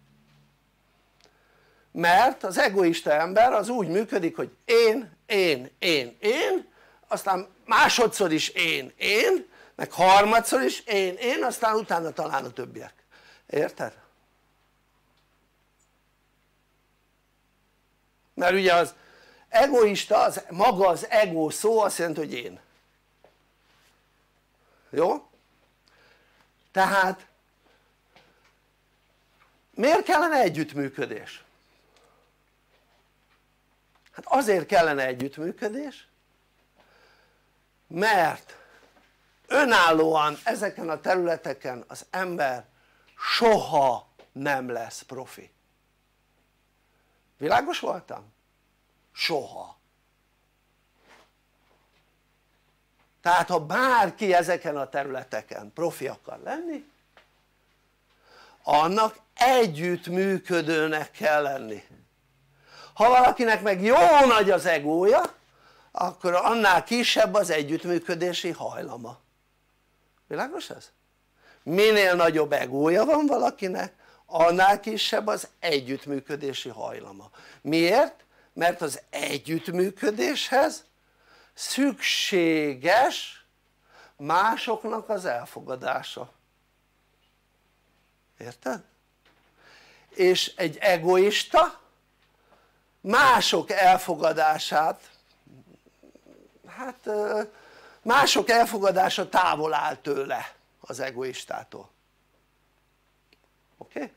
C: mert az egoista ember az úgy működik hogy én, én, én, én aztán másodszor is én, én meg harmadszor is én, én aztán utána talán a többiek, érted? mert ugye az egoista, az, maga az ego szó azt jelenti hogy én, jó? tehát miért kellene együttműködés? hát azért kellene együttműködés mert önállóan ezeken a területeken az ember soha nem lesz profi. Világos voltam? Soha. Tehát ha bárki ezeken a területeken profi akar lenni, annak együttműködőnek kell lenni. Ha valakinek meg jó nagy az egója, akkor annál kisebb az együttműködési hajlama. Világos ez? Minél nagyobb egója van valakinek, annál kisebb az együttműködési hajlama. Miért? Mert az együttműködéshez szükséges másoknak az elfogadása. Érted? És egy egoista mások elfogadását, hát mások elfogadása távol áll tőle, az egoistától. Oké? Okay?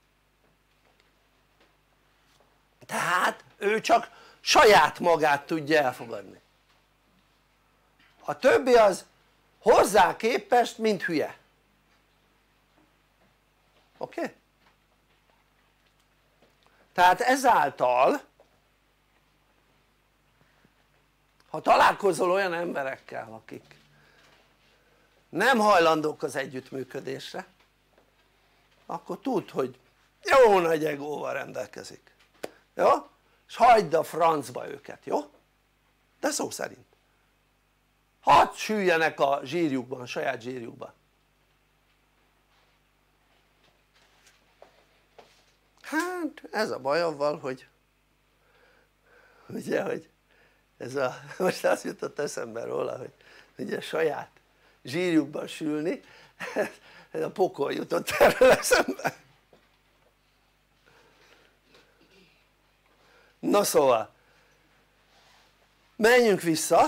C: Tehát ő csak saját magát tudja elfogadni. A többi az hozzá képest mint hülye. Oké? Okay? Tehát ezáltal ha találkozol olyan emberekkel akik nem hajlandók az együttműködésre, akkor tudd hogy jó nagy egóval rendelkezik, jó? és hagyd a francba őket, jó? de szó szerint hadd süljenek a zsírjukban, a saját zsírjukban. hát ez a baj avval hogy ugye hogy ez a, most azt jutott eszembe róla hogy ugye saját zsírjukban sülni, ez a pokol jutott erről eszembe. Na szóval menjünk vissza,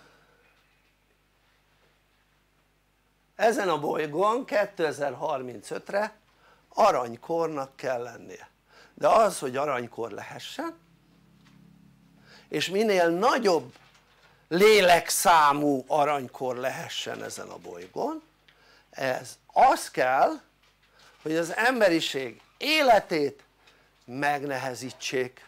C: ezen a bolygón kétezer-harmincötre aranykornak kell lennie, de az hogy aranykor lehessen és minél nagyobb lélekszámú aranykor lehessen ezen a bolygón, ez az kell hogy az emberiség életét megnehezítsék.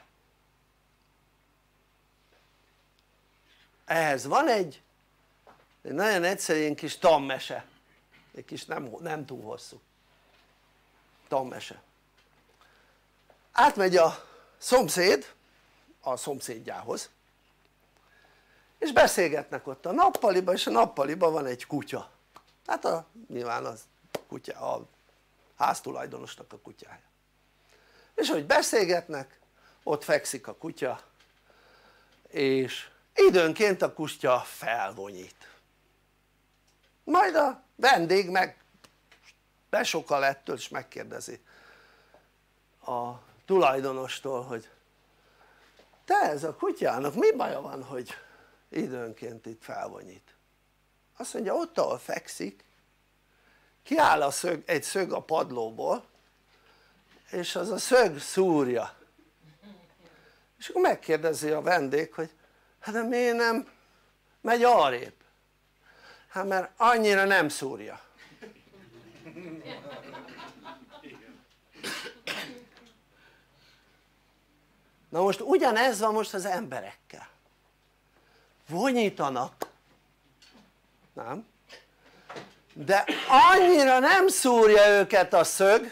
C: Ehhez van egy, egy nagyon egyszerű ilyen kis tanmese, egy kis nem, nem túl hosszú tanmese. Átmegy a szomszéd a szomszédjához és beszélgetnek ott a nappaliba, és a nappaliba van egy kutya, hát a, nyilván az kutya, a háztulajdonosnak a kutyája, és hogy beszélgetnek ott fekszik a kutya és időnként a kutya felvonyít, majd a vendég meg besokal ettől és megkérdezi a tulajdonostól hogy te ez a kutyának mi baja van hogy időnként itt felvonyít? azt mondja ott ahol fekszik kiáll a szög, egy szög a padlóból és az a szög szúrja, és akkor megkérdezi a vendég hogy hát de miért nem megy arrébb? hát mert annyira nem szúrja. Na most ugyanez van most az emberekkel, vonyítanak, nem? de annyira nem szúrja őket a szög,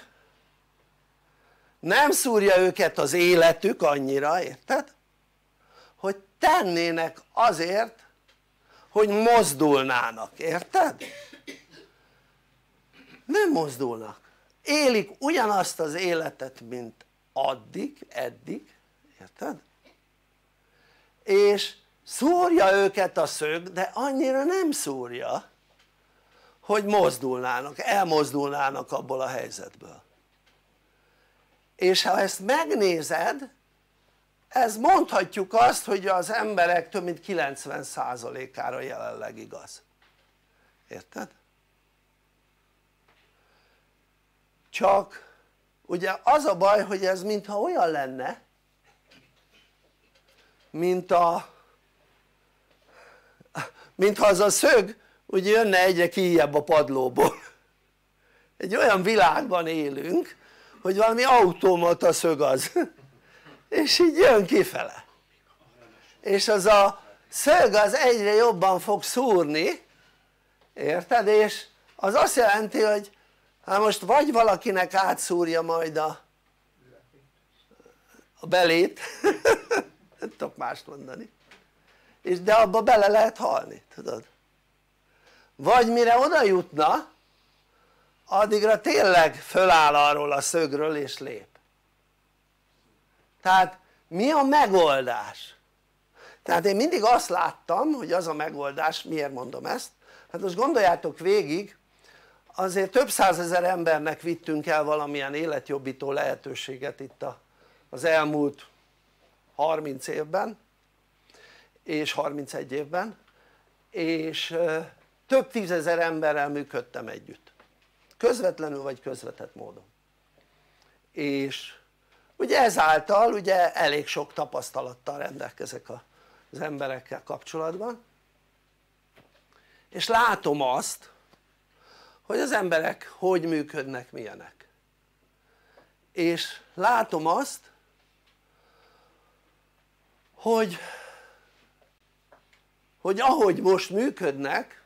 C: nem szúrja őket az életük annyira, érted? hogy tennének azért hogy mozdulnának, érted? nem mozdulnak, élik ugyanazt az életet mint addig, eddig, érted? és szúrja őket a szög de annyira nem szúrja hogy mozdulnának, elmozdulnának abból a helyzetből. És ha ezt megnézed ez mondhatjuk azt, hogy az emberek több mint kilencven százalékára jelenleg igaz, érted? Csak ugye az a baj, hogy ez mintha olyan lenne, mint a mintha az a szög ugye jönne egyre kijjebb a padlóból. Egy olyan világban élünk, hogy valami automata szög az, és így jön kifele, és az a szög az egyre jobban fog szúrni, érted? És az azt jelenti, hogy hát most vagy valakinek átszúrja majd a, a belét, nem tudok mást mondani, és de abba bele lehet halni, tudod? Vagy mire oda jutna, addigra tényleg föláll arról a szögről és lép. Tehát mi a megoldás? Tehát én mindig azt láttam, hogy az a megoldás, miért mondom ezt? Hát most gondoljátok végig, azért több százezer embernek vittünk el valamilyen életjobbító lehetőséget itt az elmúlt harminc évben és harmincegy évben, és több tízezer emberrel működtem együtt, közvetlenül vagy közvetett módon, és ugye ezáltal ugye elég sok tapasztalattal rendelkezek az emberekkel kapcsolatban, és látom azt, hogy az emberek hogy működnek, milyenek, és látom azt, hogy hogy ahogy most működnek,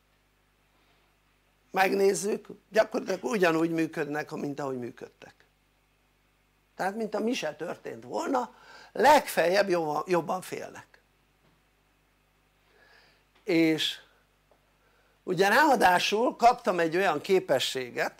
C: megnézzük, gyakorlatilag ugyanúgy működnek, mint ahogy működtek. Tehát mintha mi se történt volna, legfeljebb jobban, jobban félnek. És ugye ráadásul kaptam egy olyan képességet,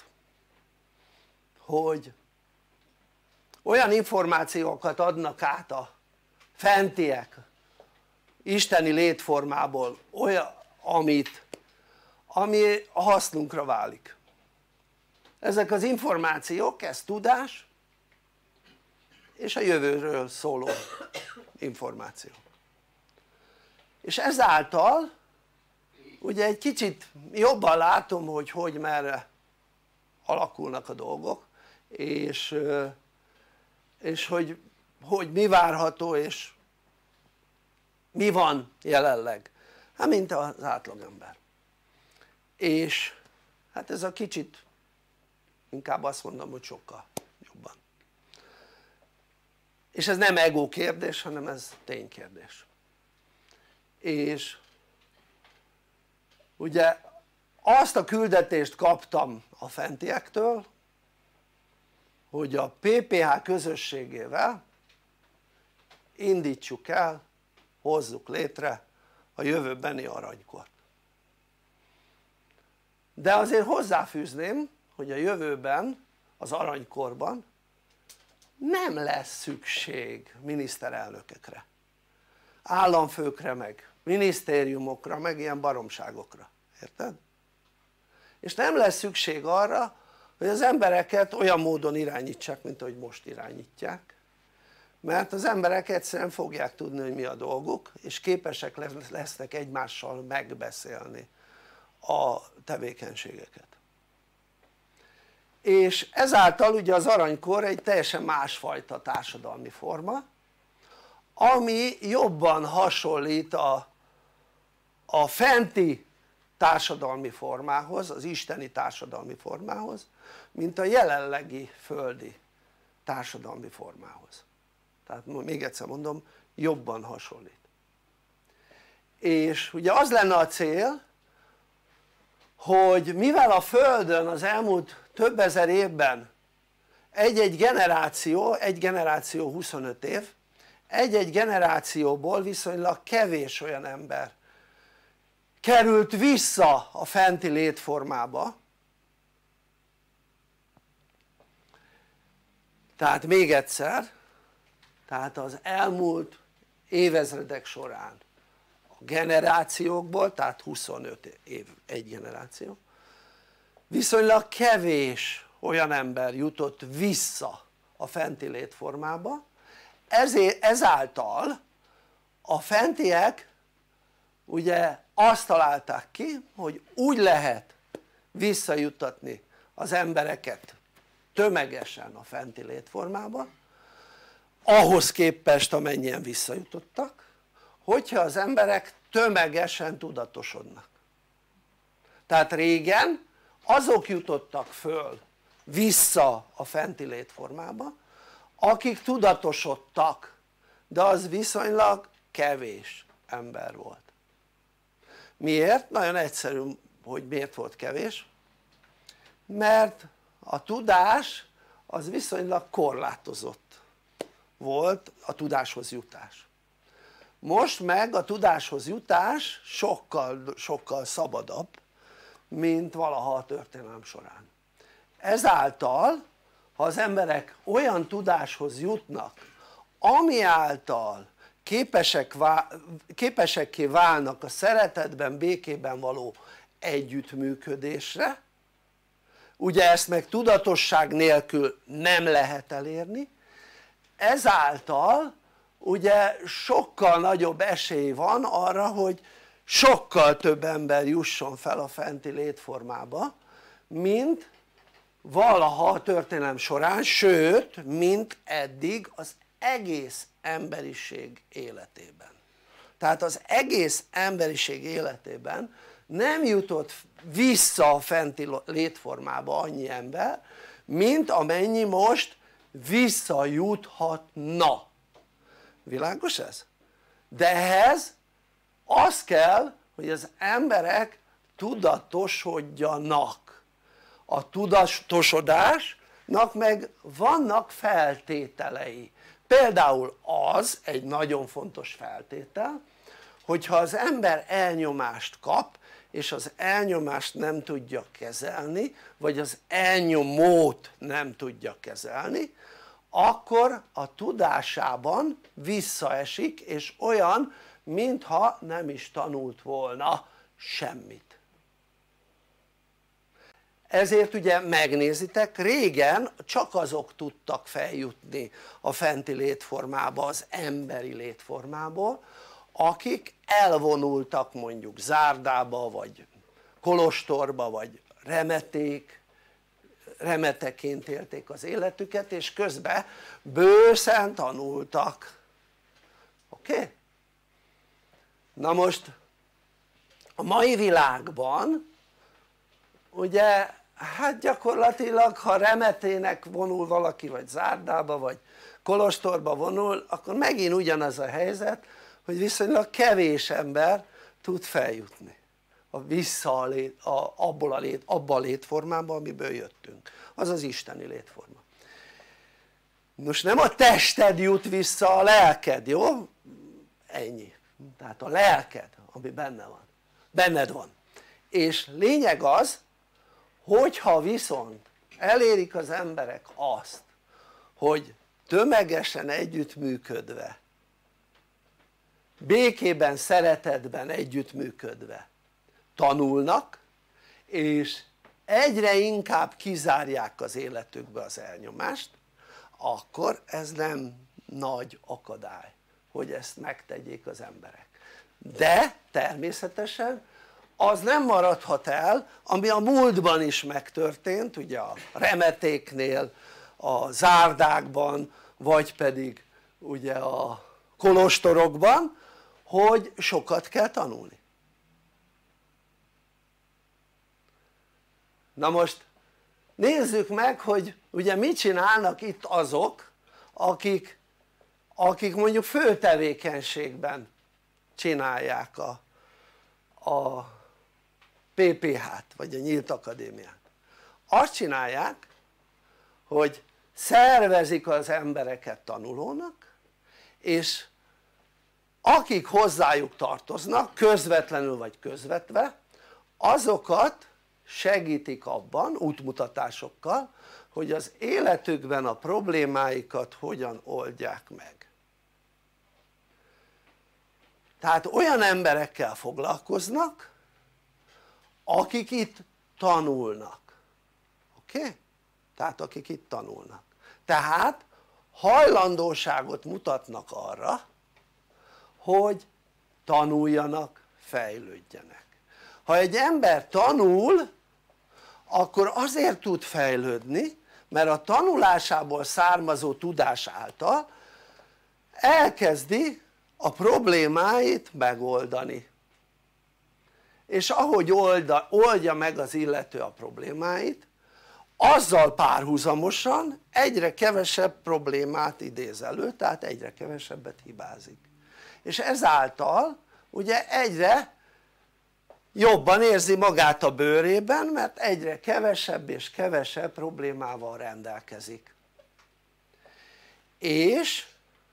C: hogy olyan információkat adnak át a fentiek isteni létformából, olyan, amit, ami a hasznunkra válik. Ezek az információk, ez tudás és a jövőről szóló információ, és ezáltal ugye egy kicsit jobban látom, hogy hogy merre alakulnak a dolgok, és, és hogy, hogy mi várható és mi van jelenleg, hát mint az átlagember. És hát ez a kicsit, inkább azt mondom, hogy sokkal jobban. És ez nem ego kérdés, hanem ez ténykérdés. És ugye azt a küldetést kaptam a fentiektől, hogy a pé pé há közösségével indítsuk el, hozzuk létre a jövőbeni aranykort. De azért hozzáfűzném, hogy a jövőben, az aranykorban nem lesz szükség miniszterelnökökre, államfőkre, meg minisztériumokra, meg ilyen baromságokra, érted? És nem lesz szükség arra, hogy az embereket olyan módon irányítsák, mint ahogy most irányítják, mert az emberek egyszerűen fogják tudni, hogy mi a dolguk, és képesek lesznek egymással megbeszélni a tevékenységeket. És ezáltal ugye az aranykor egy teljesen másfajta társadalmi forma, ami jobban hasonlít a, a fenti társadalmi formához, az isteni társadalmi formához, mint a jelenlegi földi társadalmi formához. Tehát még egyszer mondom, jobban hasonlít. És ugye az lenne a cél, hogy mivel a Földön az elmúlt több ezer évben egy-egy generáció, egy generáció huszonöt év, egy-egy generációból viszonylag kevés olyan ember került vissza a fenti létformába, tehát még egyszer, tehát az elmúlt évezredek során a generációkból, tehát huszonöt év egy generáció, viszonylag kevés olyan ember jutott vissza a fenti létformába, ezért, ezáltal a fentiek ugye azt találták ki, hogy úgy lehet visszajuttatni az embereket tömegesen a fenti létformába, ahhoz képest amennyien visszajutottak, hogyha az emberek tömegesen tudatosodnak. Tehát régen azok jutottak föl vissza a fenti létformába, akik tudatosodtak, de az viszonylag kevés ember volt. Miért? Nagyon egyszerű, hogy miért volt kevés, mert a tudás az viszonylag korlátozott volt, a tudáshoz jutás. Most meg a tudáshoz jutás sokkal, sokkal szabadabb, mint valaha a történelem során. Ezáltal, ha az emberek olyan tudáshoz jutnak, ami által képesek vá, képesekké válnak a szeretetben, békében való együttműködésre, ugye ezt meg tudatosság nélkül nem lehet elérni, ezáltal ugye sokkal nagyobb esély van arra, hogy sokkal több ember jusson fel a fenti létformába, mint valaha a történelem során, sőt, mint eddig az egész emberiség életében. Tehát az egész emberiség életében nem jutott vissza a fenti létformába annyi ember, mint amennyi most visszajuthatna. Világos ez? De ehhez az kell, hogy az emberek tudatosodjanak. A tudatosodásnak meg vannak feltételei. Például az egy nagyon fontos feltétel, hogyha az ember elnyomást kap, és az elnyomást nem tudja kezelni, vagy az elnyomót nem tudja kezelni, akkor a tudásában visszaesik, és olyan, mintha nem is tanult volna semmit. Ezért ugye megnézitek, régen csak azok tudtak feljutni a fenti létformába, az emberi létformából, akik elvonultak mondjuk zárdába, vagy kolostorba, vagy remeték, remeteként élték az életüket, és közben bőszen tanultak. Oké? Okay? Na most a mai világban ugye hát gyakorlatilag ha remetének vonul valaki, vagy zárdába, vagy kolostorba vonul, akkor megint ugyanaz a helyzet, hogy viszonylag kevés ember tud feljutni a vissza a lét, a, abból a lét, abba a létformába, amiből jöttünk, az az isteni létforma. Most nem a tested jut vissza, a lelked, jó? Ennyi. Tehát a lelked, ami benne van, benned van. És lényeg az, hogyha viszont elérik az emberek azt, hogy tömegesen együttműködve, békében, szeretetben együttműködve tanulnak, és egyre inkább kizárják az életükbe az elnyomást, akkor ez nem nagy akadály, hogy ezt megtegyék az emberek. De természetesen az nem maradhat el, ami a múltban is megtörtént, ugye a remetéknél, a zárdákban, vagy pedig ugye a kolostorokban, hogy sokat kell tanulni. Na most nézzük meg, hogy ugye mit csinálnak itt azok, akik, akik mondjuk főtevékenységben csinálják a, a pé pé há-t, vagy a Nyílt Akadémiát. Azt csinálják, hogy szervezik az embereket tanulónak, és akik hozzájuk tartoznak, közvetlenül vagy közvetve, azokat segítik abban, útmutatásokkal, hogy az életükben a problémáikat hogyan oldják meg. Tehát olyan emberekkel foglalkoznak, akik itt tanulnak. Oké? Okay? Tehát akik itt tanulnak. Tehát hajlandóságot mutatnak arra, hogy tanuljanak, fejlődjenek. Ha egy ember tanul, akkor azért tud fejlődni, mert a tanulásából származó tudás által elkezdi a problémáit megoldani. És ahogy olda, oldja meg az illető a problémáit, azzal párhuzamosan egyre kevesebb problémát idéz elő, tehát egyre kevesebbet hibázik. És ezáltal ugye egyre jobban érzi magát a bőrében, mert egyre kevesebb és kevesebb problémával rendelkezik. És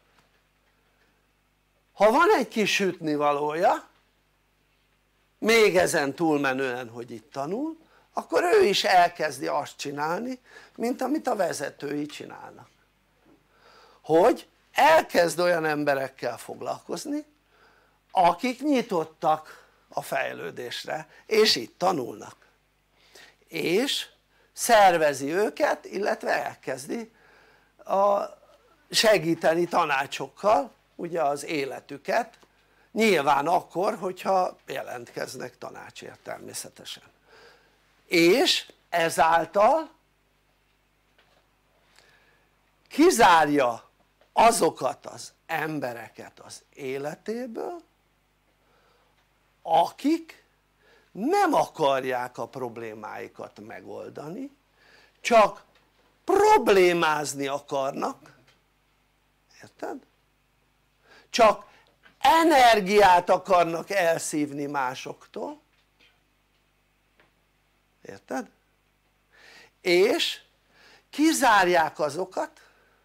C: ha van egy kis ütnivalója, még ezen túlmenően, hogy itt tanul, akkor ő is elkezdi azt csinálni, mint amit a vezetői csinálnak. Hogy elkezd olyan emberekkel foglalkozni, akik nyitottak a fejlődésre, és itt tanulnak. És szervezi őket, illetve elkezdi a segíteni tanácsokkal ugye az életüket, nyilván akkor, hogyha jelentkeznek tanácsért természetesen. És ezáltal kizárja azokat az embereket az életéből, akik nem akarják a problémáikat megoldani, csak problémázni akarnak, érted? Csak energiát akarnak elszívni másoktól, érted? És kizárják azokat,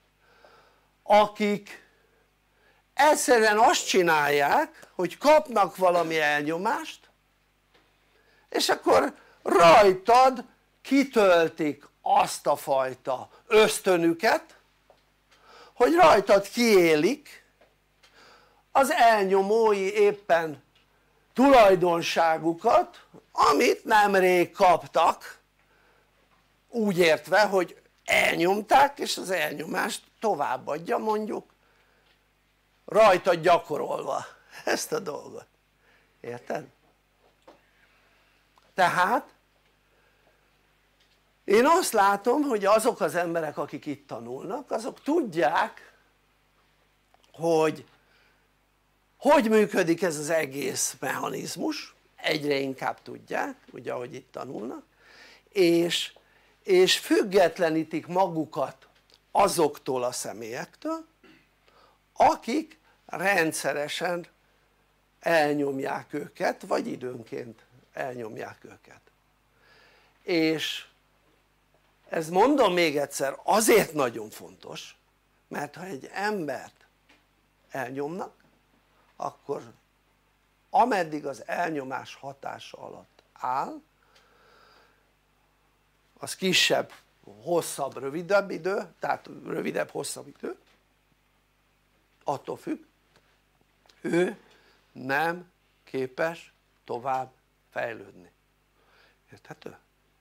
C: akik egyszerűen azt csinálják, hogy kapnak valami elnyomást, és akkor rajtad kitöltik azt a fajta ösztönüket, hogy rajtad kiélik az elnyomói éppen tulajdonságukat, amit nemrég kaptak, úgy értve, hogy elnyomták, és az elnyomást továbbadja mondjuk rajtad gyakorolva ezt a dolgot, érted? Tehát én azt látom, hogy azok az emberek, akik itt tanulnak, azok tudják, hogy hogy működik ez az egész mechanizmus, egyre inkább tudják, ugye ahogy itt tanulnak, és, és függetlenítik magukat azoktól a személyektől, akik rendszeresen elnyomják őket, vagy időnként elnyomják őket. És ez, mondom még egyszer, azért nagyon fontos, mert ha egy embert elnyomnak, akkor ameddig az elnyomás hatása alatt áll, az kisebb, hosszabb, rövidebb idő, tehát rövidebb, hosszabb idő, attól függ, ő nem képes tovább fejlődni. Érthető?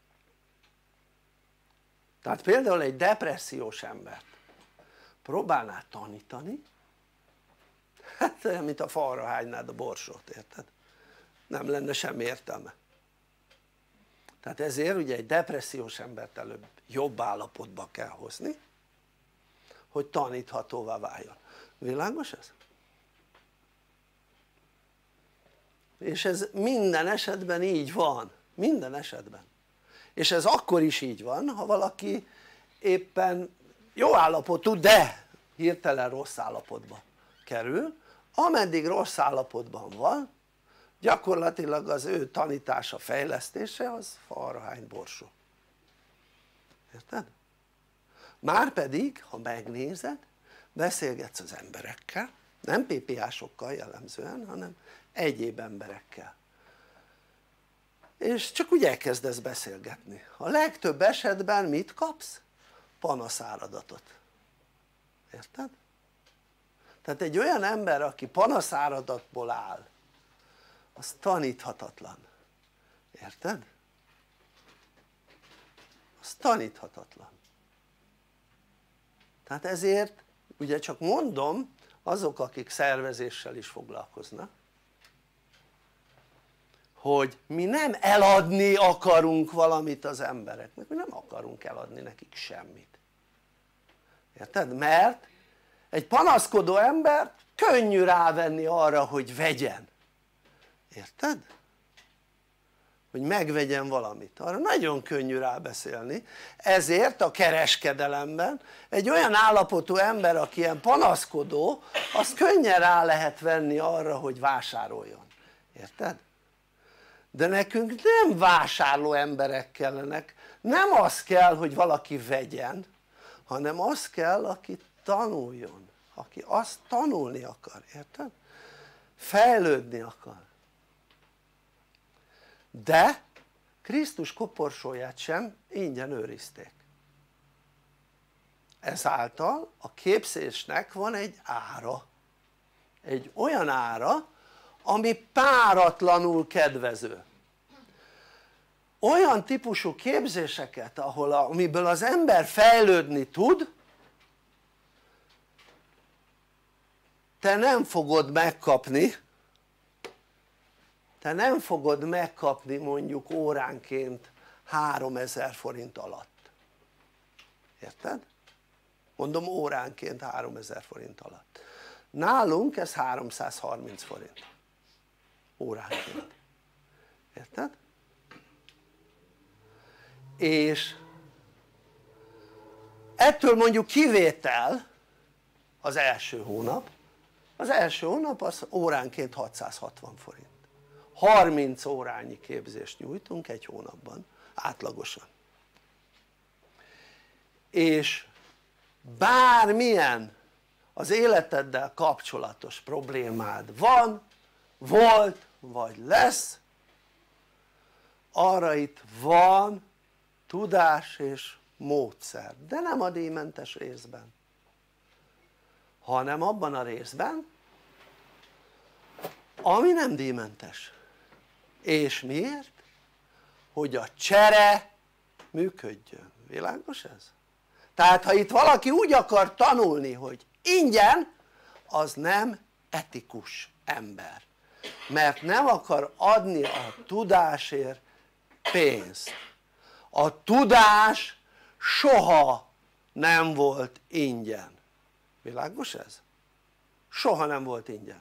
C: Tehát például egy depressziós embert próbálnál tanítani, hát olyan, mint a falra hánynád a borsót, érted? Nem lenne semmi értelme. Tehát ezért ugye egy depressziós embert előbb jobb állapotba kell hozni, hogy taníthatóvá váljon. Világos ez? És ez minden esetben így van, minden esetben. És ez akkor is így van, ha valaki éppen jó állapotú, de hirtelen rossz állapotba kerül, ameddig rossz állapotban van, gyakorlatilag az ő tanítása, fejlesztése az falra hány borsó. Érted? Márpedig, ha megnézed, beszélgetsz az emberekkel, nem pé pé á-sokkal jellemzően, hanem egyéb emberekkel, és csak úgy elkezdesz beszélgetni. A legtöbb esetben mit kapsz? Panaszáradatot. Érted? Tehát egy olyan ember, aki panaszáradatból áll, az taníthatatlan. Érted? Az taníthatatlan. Tehát ezért ugye csak mondom, azok, akik szervezéssel is foglalkoznak, hogy mi nem eladni akarunk valamit az embereknek, mi nem akarunk eladni nekik semmit, érted? Mert egy panaszkodó embert könnyű rávenni arra, hogy vegyen, érted? hogy megvegyen valamit, arra nagyon könnyű rábeszélni, ezért a kereskedelemben egy olyan állapotú ember, aki ilyen panaszkodó, azt könnyen rá lehet venni arra, hogy vásároljon, érted? De nekünk nem vásárló emberek kellenek, nem az kell, hogy valaki vegyen, hanem az kell, aki tanuljon, aki azt tanulni akar, érted? Fejlődni akar. De Krisztus koporsóját sem ingyen őrizték. Ezáltal a képzésnek van egy ára, egy olyan ára, ami páratlanul kedvező. Olyan típusú képzéseket, ahol a, amiből az ember fejlődni tud, te nem fogod megkapni, te nem fogod megkapni mondjuk óránként háromezer forint alatt, érted? mondom óránként háromezer forint alatt, nálunk ez háromszázharminc forint óránként, érted? és ettől mondjuk kivétel az első hónap, az első hónap az óránként hatszázhatvan forint, harminc órányi képzést nyújtunk egy hónapban átlagosan, és bármilyen az életeddel kapcsolatos problémád van, volt vagy lesz, arra itt van tudás és módszer, de nem a díjmentes részben, hanem abban a részben, ami nem díjmentes. És miért? hogy a csere működjön, világos ez? Tehát ha itt valaki úgy akar tanulni hogy ingyen, az nem etikus ember, mert nem akar adni a tudásért pénzt. A tudás soha nem volt ingyen, világos ez? Soha nem volt ingyen.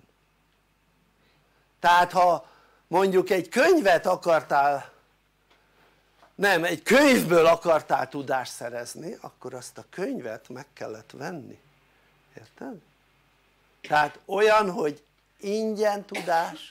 C: Tehát ha mondjuk egy könyvet akartál, nem, egy könyvből akartál tudást szerezni, akkor azt a könyvet meg kellett venni, érted? Tehát olyan, hogy ingyen tudás,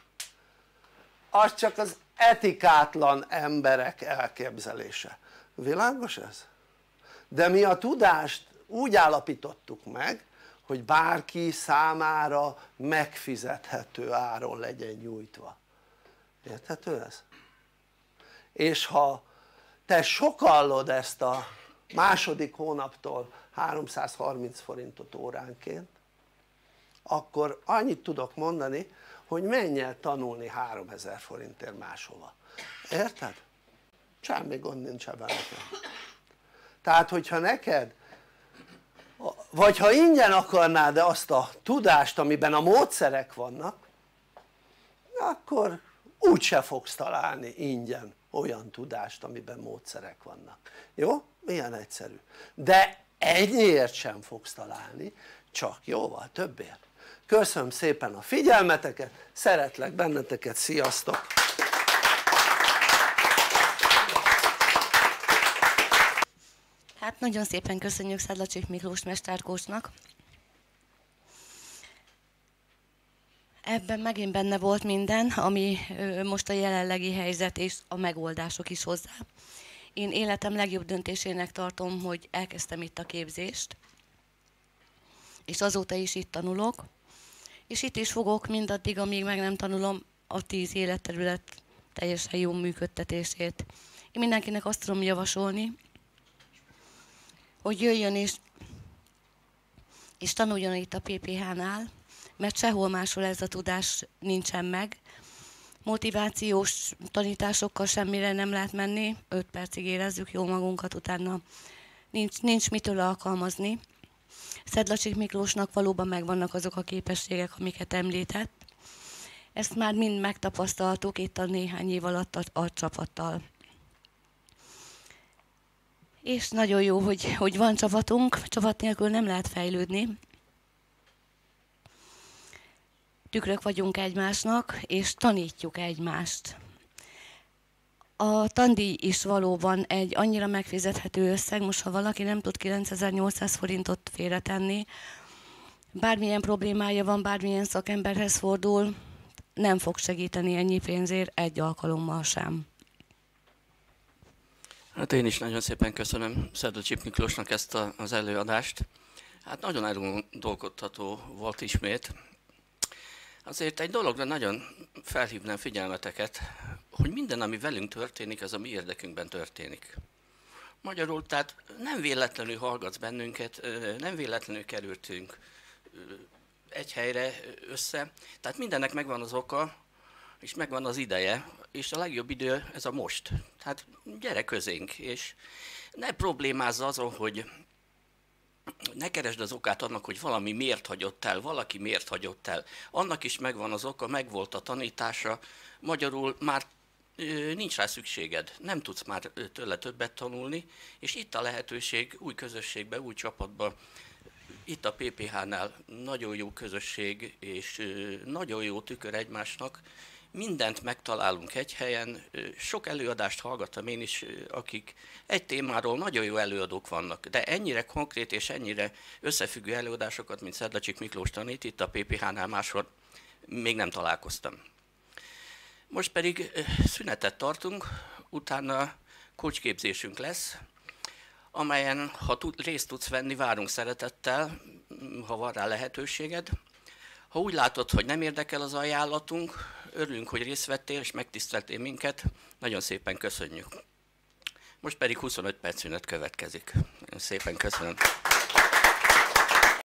C: az csak az etikátlan emberek elképzelése, világos ez? De mi a tudást úgy állapítottuk meg, hogy bárki számára megfizethető áron legyen nyújtva, érthető ez? és ha te sokallod ezt a második hónaptól háromszázharminc forintot óránként, akkor annyit tudok mondani, hogy menj el tanulni háromezer forintért máshova, érted? Semmi gond nincs ebben nekem. Tehát hogyha neked, vagy ha ingyen akarnád azt a tudást amiben a módszerek vannak, akkor úgyse fogsz találni ingyen olyan tudást amiben módszerek vannak, jó? Milyen egyszerű, de ennyiért sem fogsz találni, csak jóval többért. Köszönöm szépen a figyelmeteket, szeretlek benneteket, sziasztok!
A: Hát nagyon szépen köszönjük Szedlacsik Miklós mesterkócsnak. Ebben megint benne volt minden, ami most a jelenlegi helyzet és a megoldások is hozzá. Én életem legjobb döntésének tartom, hogy elkezdtem itt a képzést, és azóta is itt tanulok, és itt is fogok mindaddig, amíg meg nem tanulom a tíz életterület teljesen jó működtetését. Én mindenkinek azt tudom javasolni, hogy jöjjön és, és tanuljon itt a pé pé há-nál, mert sehol máshol ez a tudás nincsen meg. Motivációs tanításokkal semmire nem lehet menni, öt percig érezzük jól magunkat, utána nincs, nincs mitől alkalmazni. Szedlacsik Miklósnak valóban megvannak azok a képességek, amiket említett. Ezt már mind megtapasztaltuk itt a néhány év alatt a, a csapattal. És nagyon jó, hogy, hogy van csapatunk, csapat nélkül nem lehet fejlődni. Tükrök vagyunk egymásnak, és tanítjuk egymást. A tandíj is valóban egy annyira megfizethető összeg, most ha valaki nem tud kilencezer-nyolcszáz forintot félretenni, bármilyen problémája van, bármilyen szakemberhez fordul, nem fog segíteni ennyi pénzért egy alkalommal sem.
B: Hát én is nagyon szépen köszönöm Szedlacsik Miklósnak ezt a, az előadást. Hát nagyon elgondolkodtató volt ismét. Azért egy dologra nagyon felhívnám figyelmeteket, hogy minden, ami velünk történik, az a mi érdekünkben történik. Magyarul, tehát nem véletlenül hallgatsz bennünket, nem véletlenül kerültünk egy helyre össze. Tehát mindennek megvan az oka, és megvan az ideje, és a legjobb idő ez a most. Tehát gyere közénk, és ne problémázz azon, hogy ne keresd az okát annak, hogy valami miért hagyott el, valaki miért hagyott el. Annak is megvan az oka, megvolt a tanítása, magyarul már nincs rá szükséged, nem tudsz már tőle többet tanulni, és itt a lehetőség új közösségbe, új csapatba, itt a pé pé há-nál nagyon jó közösség, és nagyon jó tükör egymásnak, mindent megtalálunk egy helyen, sok előadást hallgattam én is, akik egy témáról nagyon jó előadók vannak, de ennyire konkrét és ennyire összefüggő előadásokat, mint Szedlacsik Miklós tanít, itt a pé pé há-nál máshol még nem találkoztam. Most pedig szünetet tartunk, utána coachképzésünk lesz, amelyen, ha tud, részt tudsz venni, várunk szeretettel, ha van rá lehetőséged. Ha úgy látod, hogy nem érdekel az ajánlatunk, örülünk, hogy részt vettél és megtiszteltél minket, nagyon szépen köszönjük. Most pedig huszonöt perc szünet következik. Nagyon szépen köszönöm.